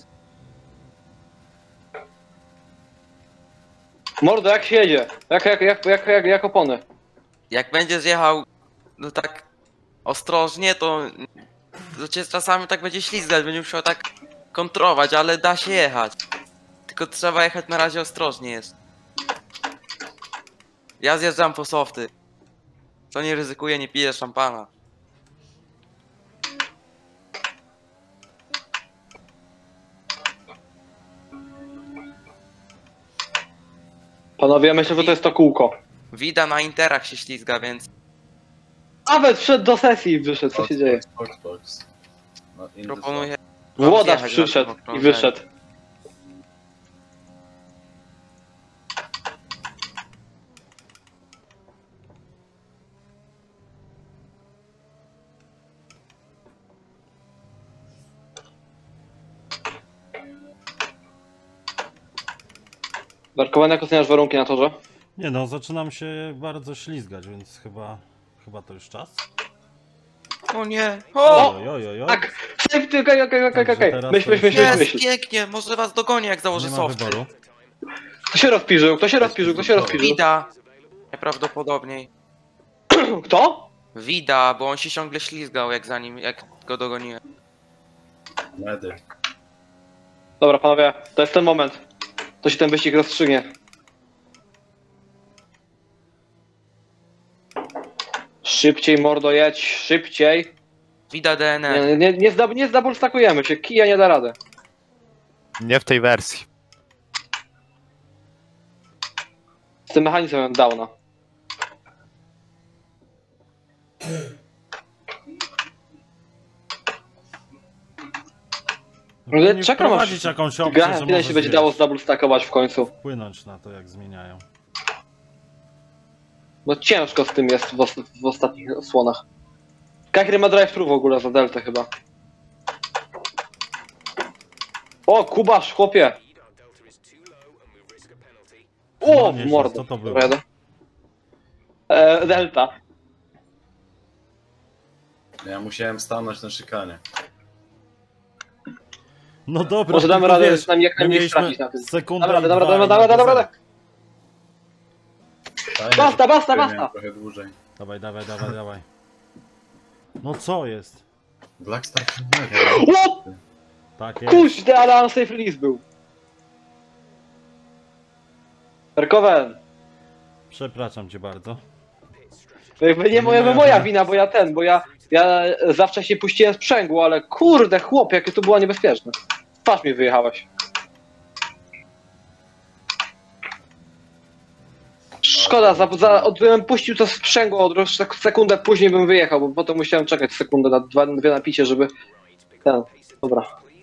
Mordo, jak się jedzie? Jak, jak, jak, jak, jak, jak opony? jak będziesz jechał no tak ostrożnie, to, to cię czasami tak będzie ślizgać, będziesz musiał tak kontrować, ale da się jechać. Tylko trzeba jechać na razie ostrożnie jest. Ja zjeżdżam po softy. Co nie ryzykuję, nie piję szampana. Panowie, ja myślę, że to jest to kółko. Wida na interach się ślizga, więc Nawet wszedł do sesji i wyszedł, co się dzieje? Box, box. No, in the proponuję... Włodarz zjechać na przyszedł tym i okrążeniu. wyszedł. Barkowane, jak oceniasz warunki na torze? Nie no, zaczynam się bardzo ślizgać, więc chyba... Chyba to już czas. O nie! O! Oj, oj, oj, oj. Tak! Safety, okej, okej, okej, Także okej. teraz Myśl, to myśl, już myśl, Jest, myśl. pięknie! Może was dogonię, jak założę Nie ma softy. wyboru. Kto się rozpiżył? Kto się rozpiżył? Kto się rozpiżył? Wida! Najprawdopodobniej. Kto? Wida, bo on się ciągle ślizgał, jak zanim, jak go dogoniłem. Medy. Dobra, panowie, to jest ten moment. To się ten wyścig rozstrzygnie. Szybciej, mordo, jedź, szybciej. Wida D N F. Nie, nie, nie, zdab, nie zdabulstakujemy się, kija nie da rady. Nie w tej wersji. Z tym mechanizmem downa. Ale Powinni czekam aż wprowadzić jakąś opcję, gra że ile możesz, się będzie wiesz, dało zdabulstakować w końcu. wpłynąć na to, jak zmieniają. Bo ciężko z tym jest w, os w ostatnich osłonach. Kakry ma drive-thru w ogóle za deltę chyba. O, Kubasz, chłopie! O, No w nie, mordę. co to było? Dobra, jadę. E, delta. Ja musiałem stanąć na szykanie. No dobra, Może damy tylko radę wiesz, z nami jak my najmniej mieliśmy stracić na tym. sekundę Dobra, i dobra, dwa dobra, i dobra, nagle dobra, zero. dobra. Fajnie, Basta, że basta, miałem basta. trochę dłużej. Dawaj, dawaj, dawaj, dawaj. No co jest? Blackstar O, Tak jest. kuźde, ale unsafe release był. Erkowen, Przepraszam cię bardzo. To jakby nie moja, moja wina, bo ja ten, bo ja, ja za wcześnie puściłem sprzęgło, ale kurde chłop, jakie to było niebezpieczne. Twarz mi wyjechałeś. Szkoda, za, za, odbym puścił to sprzęgło, od sekundę później bym wyjechał, bo potem musiałem czekać sekundę na dwa, dwie napicie, żeby... Ten, dobra.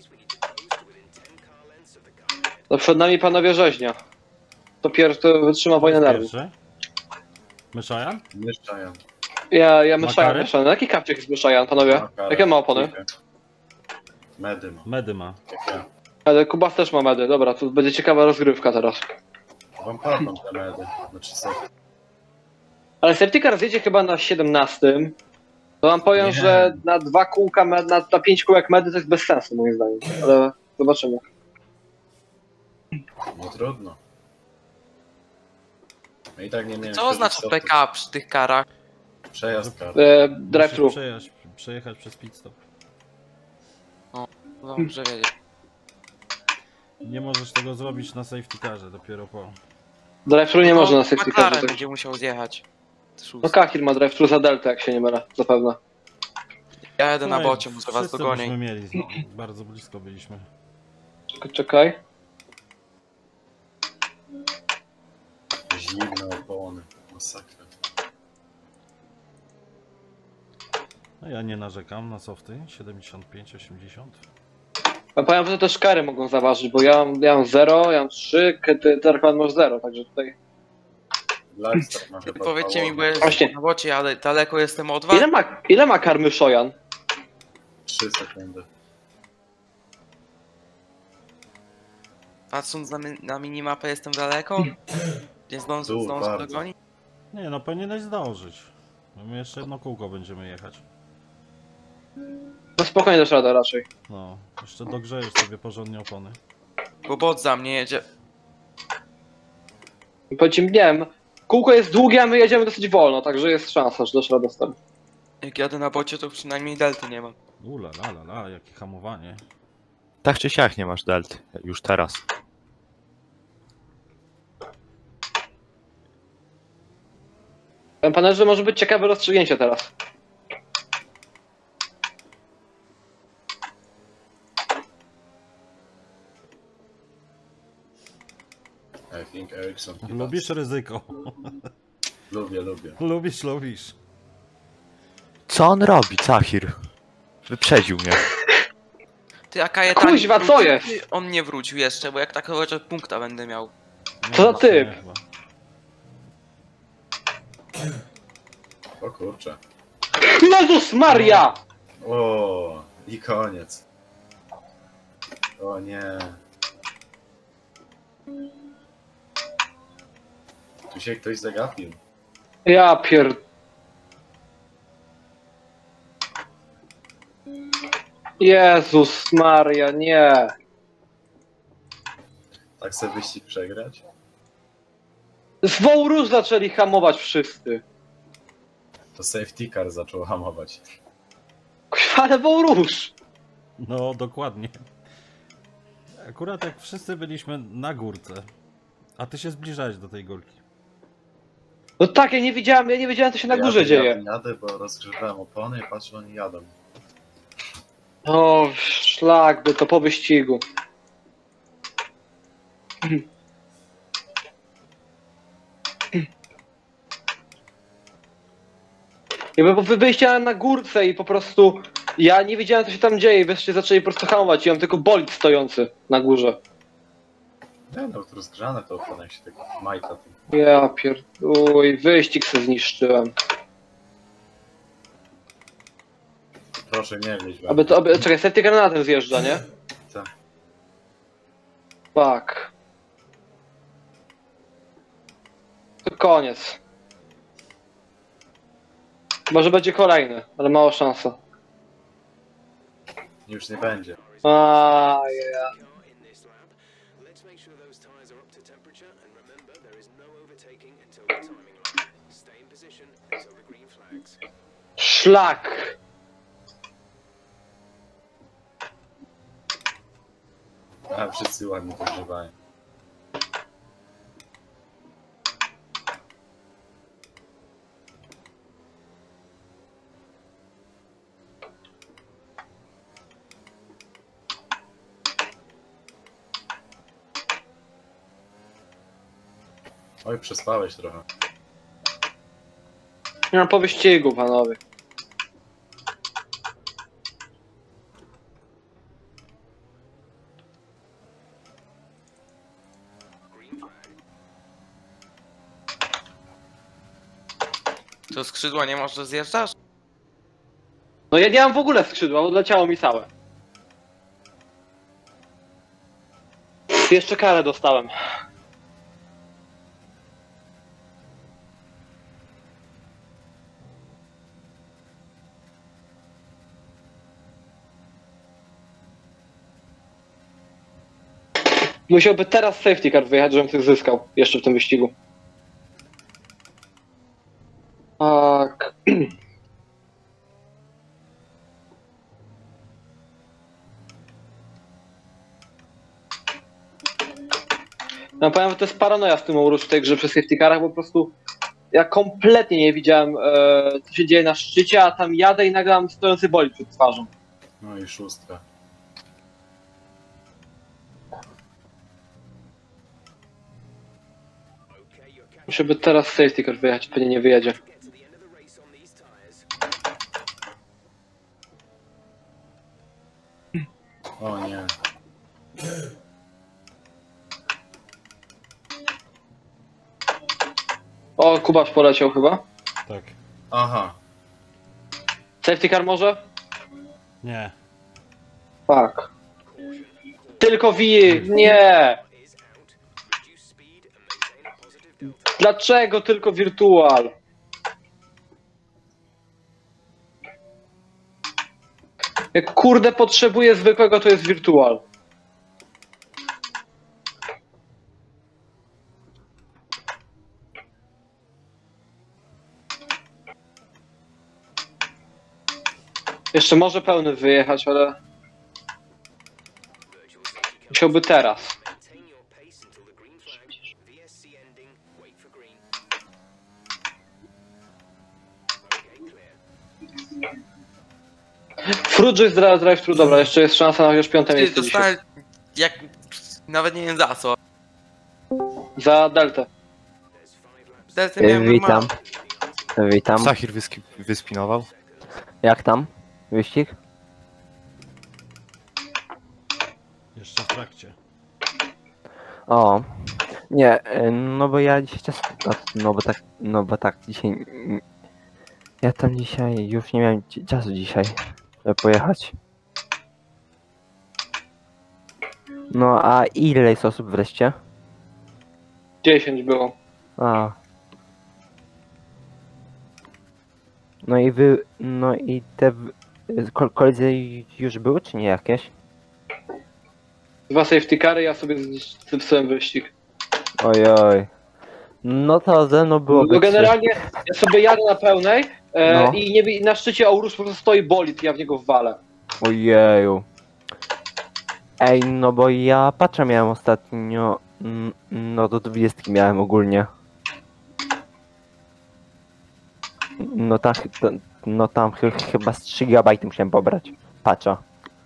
No przed nami panowie rzeźnia. To pierwszy to wytrzyma wojnę nerwów. Pierwszy? Myszajan? Mieszczają. Ja, ja myszajan, Makary? myszajan. Jaki kapciak jest myszajan, panowie? Jakie ma opony? Medy ma. Medy ma. Ja. Ale Kubas też ma medy, dobra, to będzie ciekawa rozgrywka teraz. Wam padną te medy. Znaczy co? Ale safety car zjedzie chyba na siedemnastym. To wam powiem, Nie. że na dwa kółka, med, na, na pięć kółek medy to jest bez sensu moim zdaniem. Ale zobaczymy. No trudno. No i tak nie miałem... Co oznacza wtedy P K przy tych karach? Przejazd kar. E, Musisz Drive-thru. Przejechać, przejechać przez pit stop. Dobrze wiedzieć. Nie możesz tego zrobić na safety carze, dopiero po... Drive-thru nie No, można na safety McLaren carze. będzie musiał zjechać. No Kahir ma drive-thru za delta, jak się nie mylę, zapewne. Ja jedę na Słuchaj, bocie, może was wszyscy dogonię. byśmy mieli, no, bardzo blisko byliśmy. Czekaj, czekaj. Zimne opony. Masakra. No ja nie narzekam na softy, siedemdziesiąt pięć osiemdziesiąt. Ja powiem, że też kary mogą zaważyć, bo ja mam, ja mam zero, ja mam trzy, ty Darkman masz zero, także tutaj... Lifestyle ma chyba Powiedzcie mi, bo połowę. jest Właśnie. na bocie, ale daleko jestem od was. Ile ma, ile ma karmy Szojan? trzy sekundy. Patrząc na, mi- na minimapę jestem daleko. Nie zdążę, Tu, zdążę bardzo. dogonić. Nie no, powinieneś zdążyć. No my jeszcze jedno kółko będziemy jechać. No spokojnie dasz radę raczej. No, jeszcze dogrzejesz sobie porządnie opony. Bo bot za mnie jedzie. Po ci dniem, kółko jest długie, a my jedziemy dosyć wolno, także jest szansa, że dasz radę z tym. Jak jadę na bocie, to przynajmniej delty nie mam. Ula la la la, jakie hamowanie. Tak czy siak nie masz delty, już teraz. Ten panelze może być ciekawe rozstrzygnięcie teraz. I think Ericsson. chyba. Lubisz ryzyko. Lubię, lubię. Lubisz, lubisz. Co on robi, Cahir? Wyprzedził mnie. Ty, a Kajetan... Kuźwa, co jest? On nie wrócił jeszcze, bo jak tak chociaż punkta będę miał. Nie, Co za nie, typ? nie, chyba. O kurczę. Jezus Maria! O, i koniec. O nie. Tu się ktoś zagapił. Ja pier... Jezus Maria, nie. Tak sobie wyścig przegrać? Z Wołru zaczęli hamować wszyscy. To safety car zaczął hamować. Kurwa, ale Wołrusz! No, dokładnie. Akurat jak wszyscy byliśmy na górce, a ty się zbliżałeś do tej górki. No tak, ja nie widziałem, ja nie wiedziałem co się na górze jadę, dzieje. Jadę, jadę, bo rozgrzewałem opony i patrzę, oni jadą. O, szlak by to po wyścigu. Jakby bo wy byliście na górce i po prostu ja nie wiedziałem co się tam dzieje i wreszcie zaczęli po prostu hamować i mam tylko bolid stojący na górze. Nie no, to rozgrzane to opony, jak się tak majta tym. Ja pierdój, wyścig se zniszczyłem. Proszę nie wieź we Aby mnie. to, aby, czekaj, safety car na tym zjeżdża, nie? Tak. Tak. To koniec. Może będzie kolejny, ale mało szansa. Już nie będzie. A, ja. Car in this lap. Let's make sure those tyres are up to temperature and remember there is no overtaking until the timing line. Stay in position until the green flags. Szlak! A wszyscy ładnie pogrywają. Oj, przespałeś trochę. No po wyścigu, panowie. To skrzydła nie może zjeżdżasz? No ja nie mam w ogóle skrzydła, odleciało mi całe. Jeszcze karę dostałem. Musiałby teraz safety car wyjechać, żebym coś zyskał jeszcze w tym wyścigu. Tak. No powiem, że to jest paranoja z tym Urus w tej grze przy safety carach, bo po prostu ja kompletnie nie widziałem, e, co się dzieje na szczycie, a tam jadę i nagle mam stojący bolid przed twarzą. No i szóstka. Musiałby teraz safety car wyjechać, pewnie nie wyjedzie. O nie. O, Kubasz poleciał chyba. Tak. Aha. Safety car może? Nie. Tak. Tylko V, nie! Dlaczego tylko wirtual? Jak kurde potrzebuję zwykłego, to jest wirtual. Jeszcze może pełny wyjechać, ale musiałby teraz. Fruit jest drive-thru, dobra, jeszcze jest szansa na już piąte Ty miejsce dzisiaj. dostałem jak... nawet nie wiem za co. Za Deltę. Delty miałem Witam. normalnie. Witam. Sahir wyski- wyspinował. Jak tam? Wyścig? Jeszcze w trakcie. O. Nie, y, no bo ja dzisiaj czas... No bo tak, no bo tak dzisiaj... mm, Ja tam dzisiaj już nie miałem ci- czasu dzisiaj, żeby pojechać. No a ile jest osób wreszcie? dziesięć było. A. No i wy... No i te... w- Ko koledzy już były czy nie jakieś? Dwa safety cary, ja sobie zepsułem wyścig. Ojoj. No to ze mną byłoby No trzy. generalnie ja sobie jadę na pełnej e, No. i, nie, i na szczycie Aurus po prostu stoi bolid i ja w niego walę. Ojeju. Ej, no bo ja patrzę miałem ostatnio, mm, no do dwudziestki miałem ogólnie. No tam, to, no tam ch chyba z trzy gigabajty musiałem pobrać. Patrza.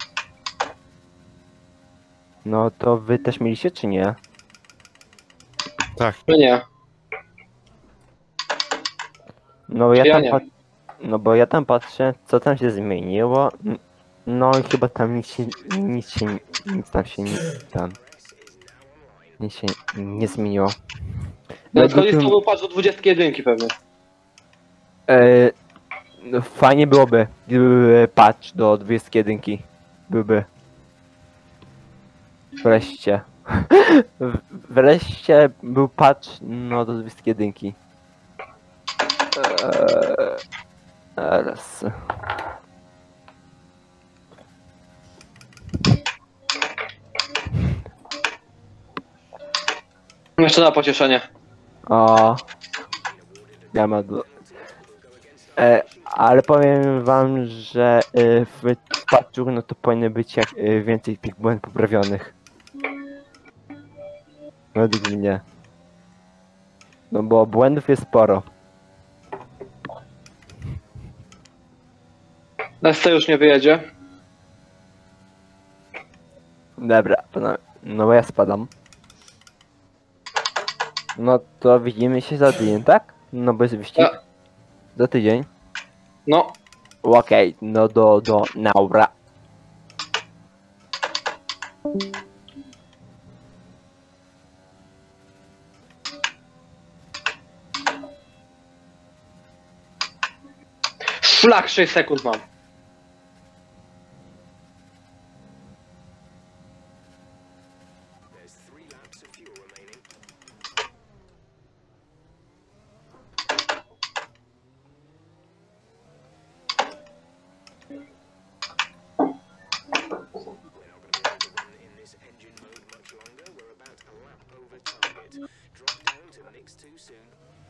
No to wy też mieliście czy nie? Tak. No nie. No ja Ja tam nie. pat- no bo ja tam patrzę, co tam się zmieniło. N- No i chyba tam nic się, nic się, nic tam się nie, tam, nic się nie zmieniło. No Według koniec to m- był patch do dwudziestki jeden pewnie. E, no, fajnie byłoby, gdyby był patch do dwudziestki jeden. Byłby. Wreszcie. W- Wreszcie był patch no do dwudziestki jeden. Eee, teraz. Jeszcze na pocieszenie. O. Ja mam do... e, ale powiem wam, że e, w patchu no to powinno być jak e, więcej tych błędów poprawionych. Według mnie. No bo błędów jest sporo. Na S C już nie wyjedzie. Dobra, no, no bo ja spadam. No to widzimy się za tydzień, tak? No bez wyścig. Ja. Za tydzień. No, Okej, no do, do, naura. szlak sześć sekund mam. There's three laps of fuel remaining. We're not going to be able to run in this engine mode much longer. We're about a lap over target. Drop down to mix too soon.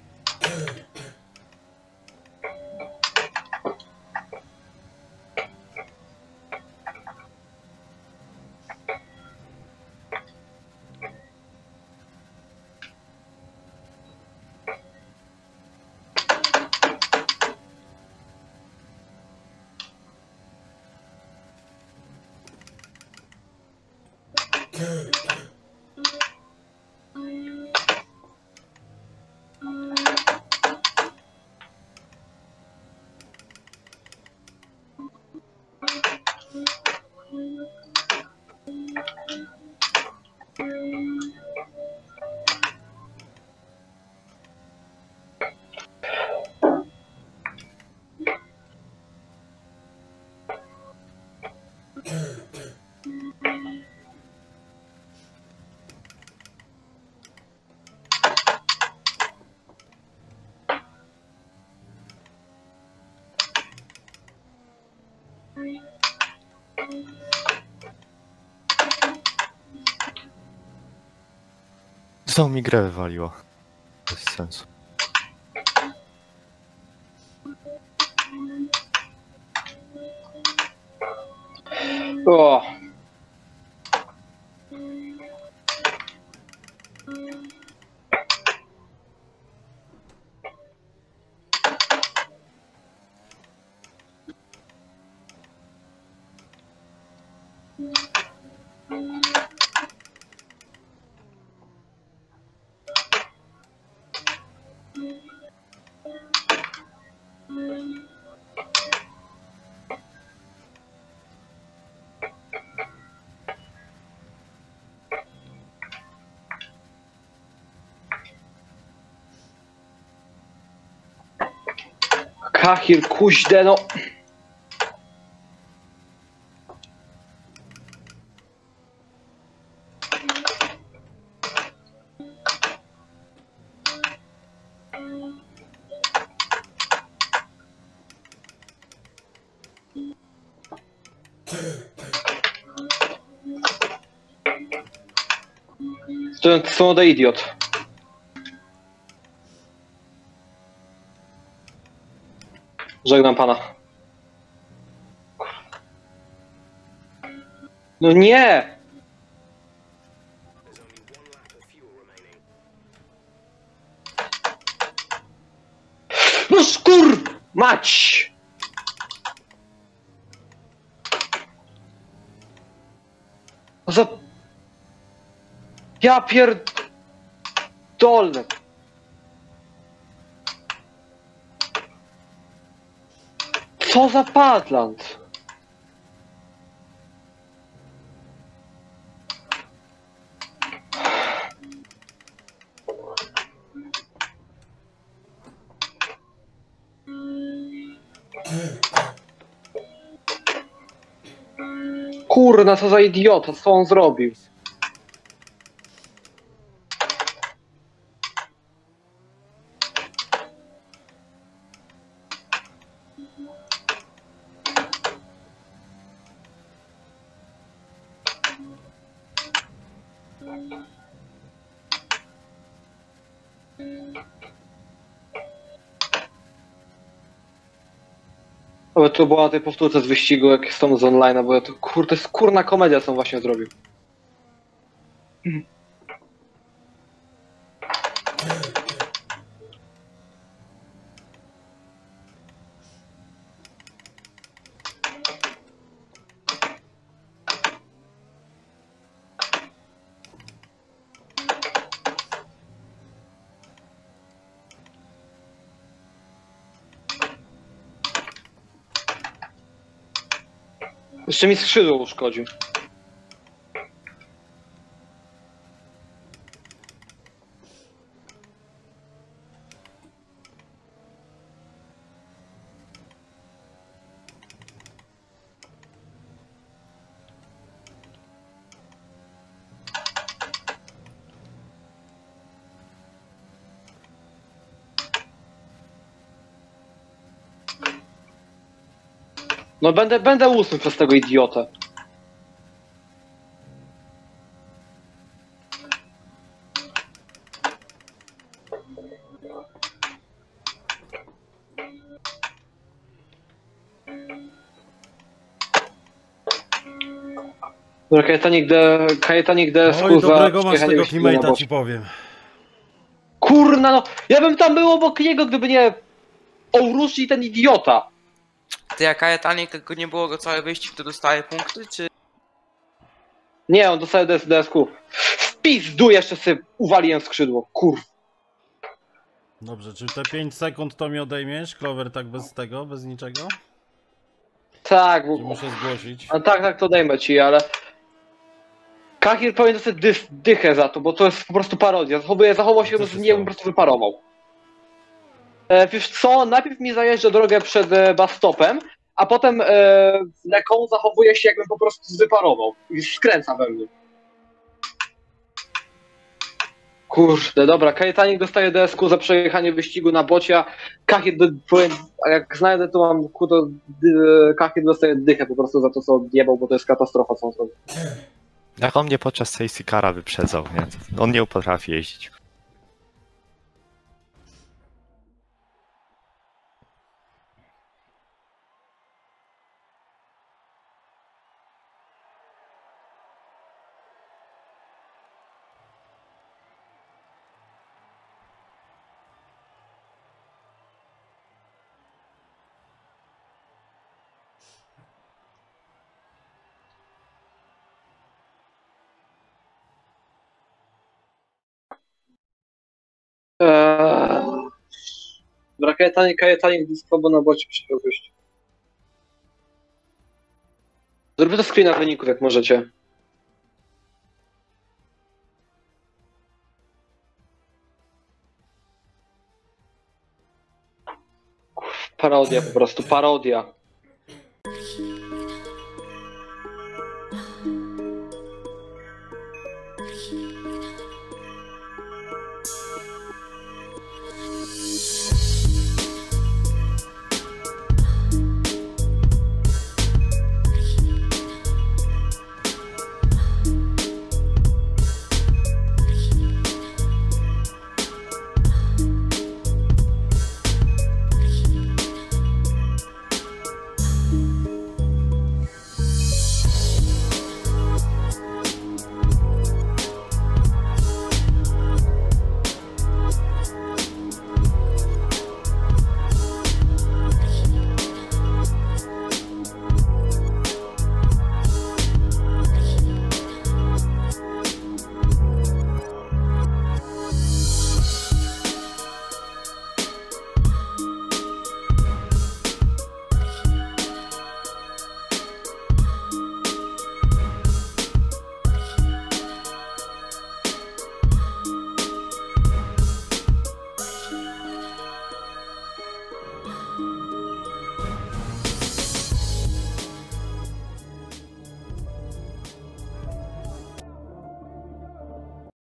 Znowu mi grę wywaliło. Bez sensu. O. Kahir, kuźde, no. To są do idiot. Żegnam pana. No nie! There's only one lap of fuel remaining. No skur... Mać! Za... Ja pierdolę. Co za Padland? Kurna, co za idiota, co on zrobił? Ale to była na tej powtórce z wyścigu, jak są z online, bo ja to kurde, jest kurna komedia, co on właśnie zrobił. Jeszcze mi skrzydło uszkodził. No będę, będę ósmy przez tego idiotę. Dobra, Kajetanik D, Kajetanik D, Oj, skuza. dobrego masz przyjechanie tego wyścigu na teammate'a, bocie. ci powiem. Kurna no, ja bym tam był obok niego, gdyby nie Ourushi i ten idiota. Ty jak Kajetanik, tylko nie było go cały wyścig, to dostaje punkty, czy... Nie, on dostaje D S D S Q. W pizdu jeszcze sobie uwaliłem skrzydło, kur... Dobrze, czy te pięć sekund to mi odejmiesz, Clover, tak bez tego, bez niczego? Tak, Czy bo... muszę zgłosić? A tak, tak, to dajmy ci, ale... Kahir powinien dostać dych, dychę za to, bo to jest po prostu parodia. Zachował, zachował się, Co z się nie stało? po prostu wyparował. E, wiesz co, najpierw mi zajeżdża drogę przed e, bus stopem, a potem e, leką zachowuje się, jakbym po prostu wyparował. I skręca we mnie. Kurde, dobra, Kajetanik dostaje D S Q za przejechanie wyścigu na bocie, a Kahir, do, powiem, a jak znajdę, to mam Q, to dy, Kahir dostaje dychę po prostu za to, co odjebał, bo to jest katastrofa, co on zrobił. Jak on mnie podczas safety cara wyprzedzał, nie? On nie potrafi jeździć. Eee... Dobra, Kajetanik, Kajetanik dyskowo na bocie przyjechał wyścig. Zróbmy to screena wyników, jak możecie. Parodia po prostu, parodia.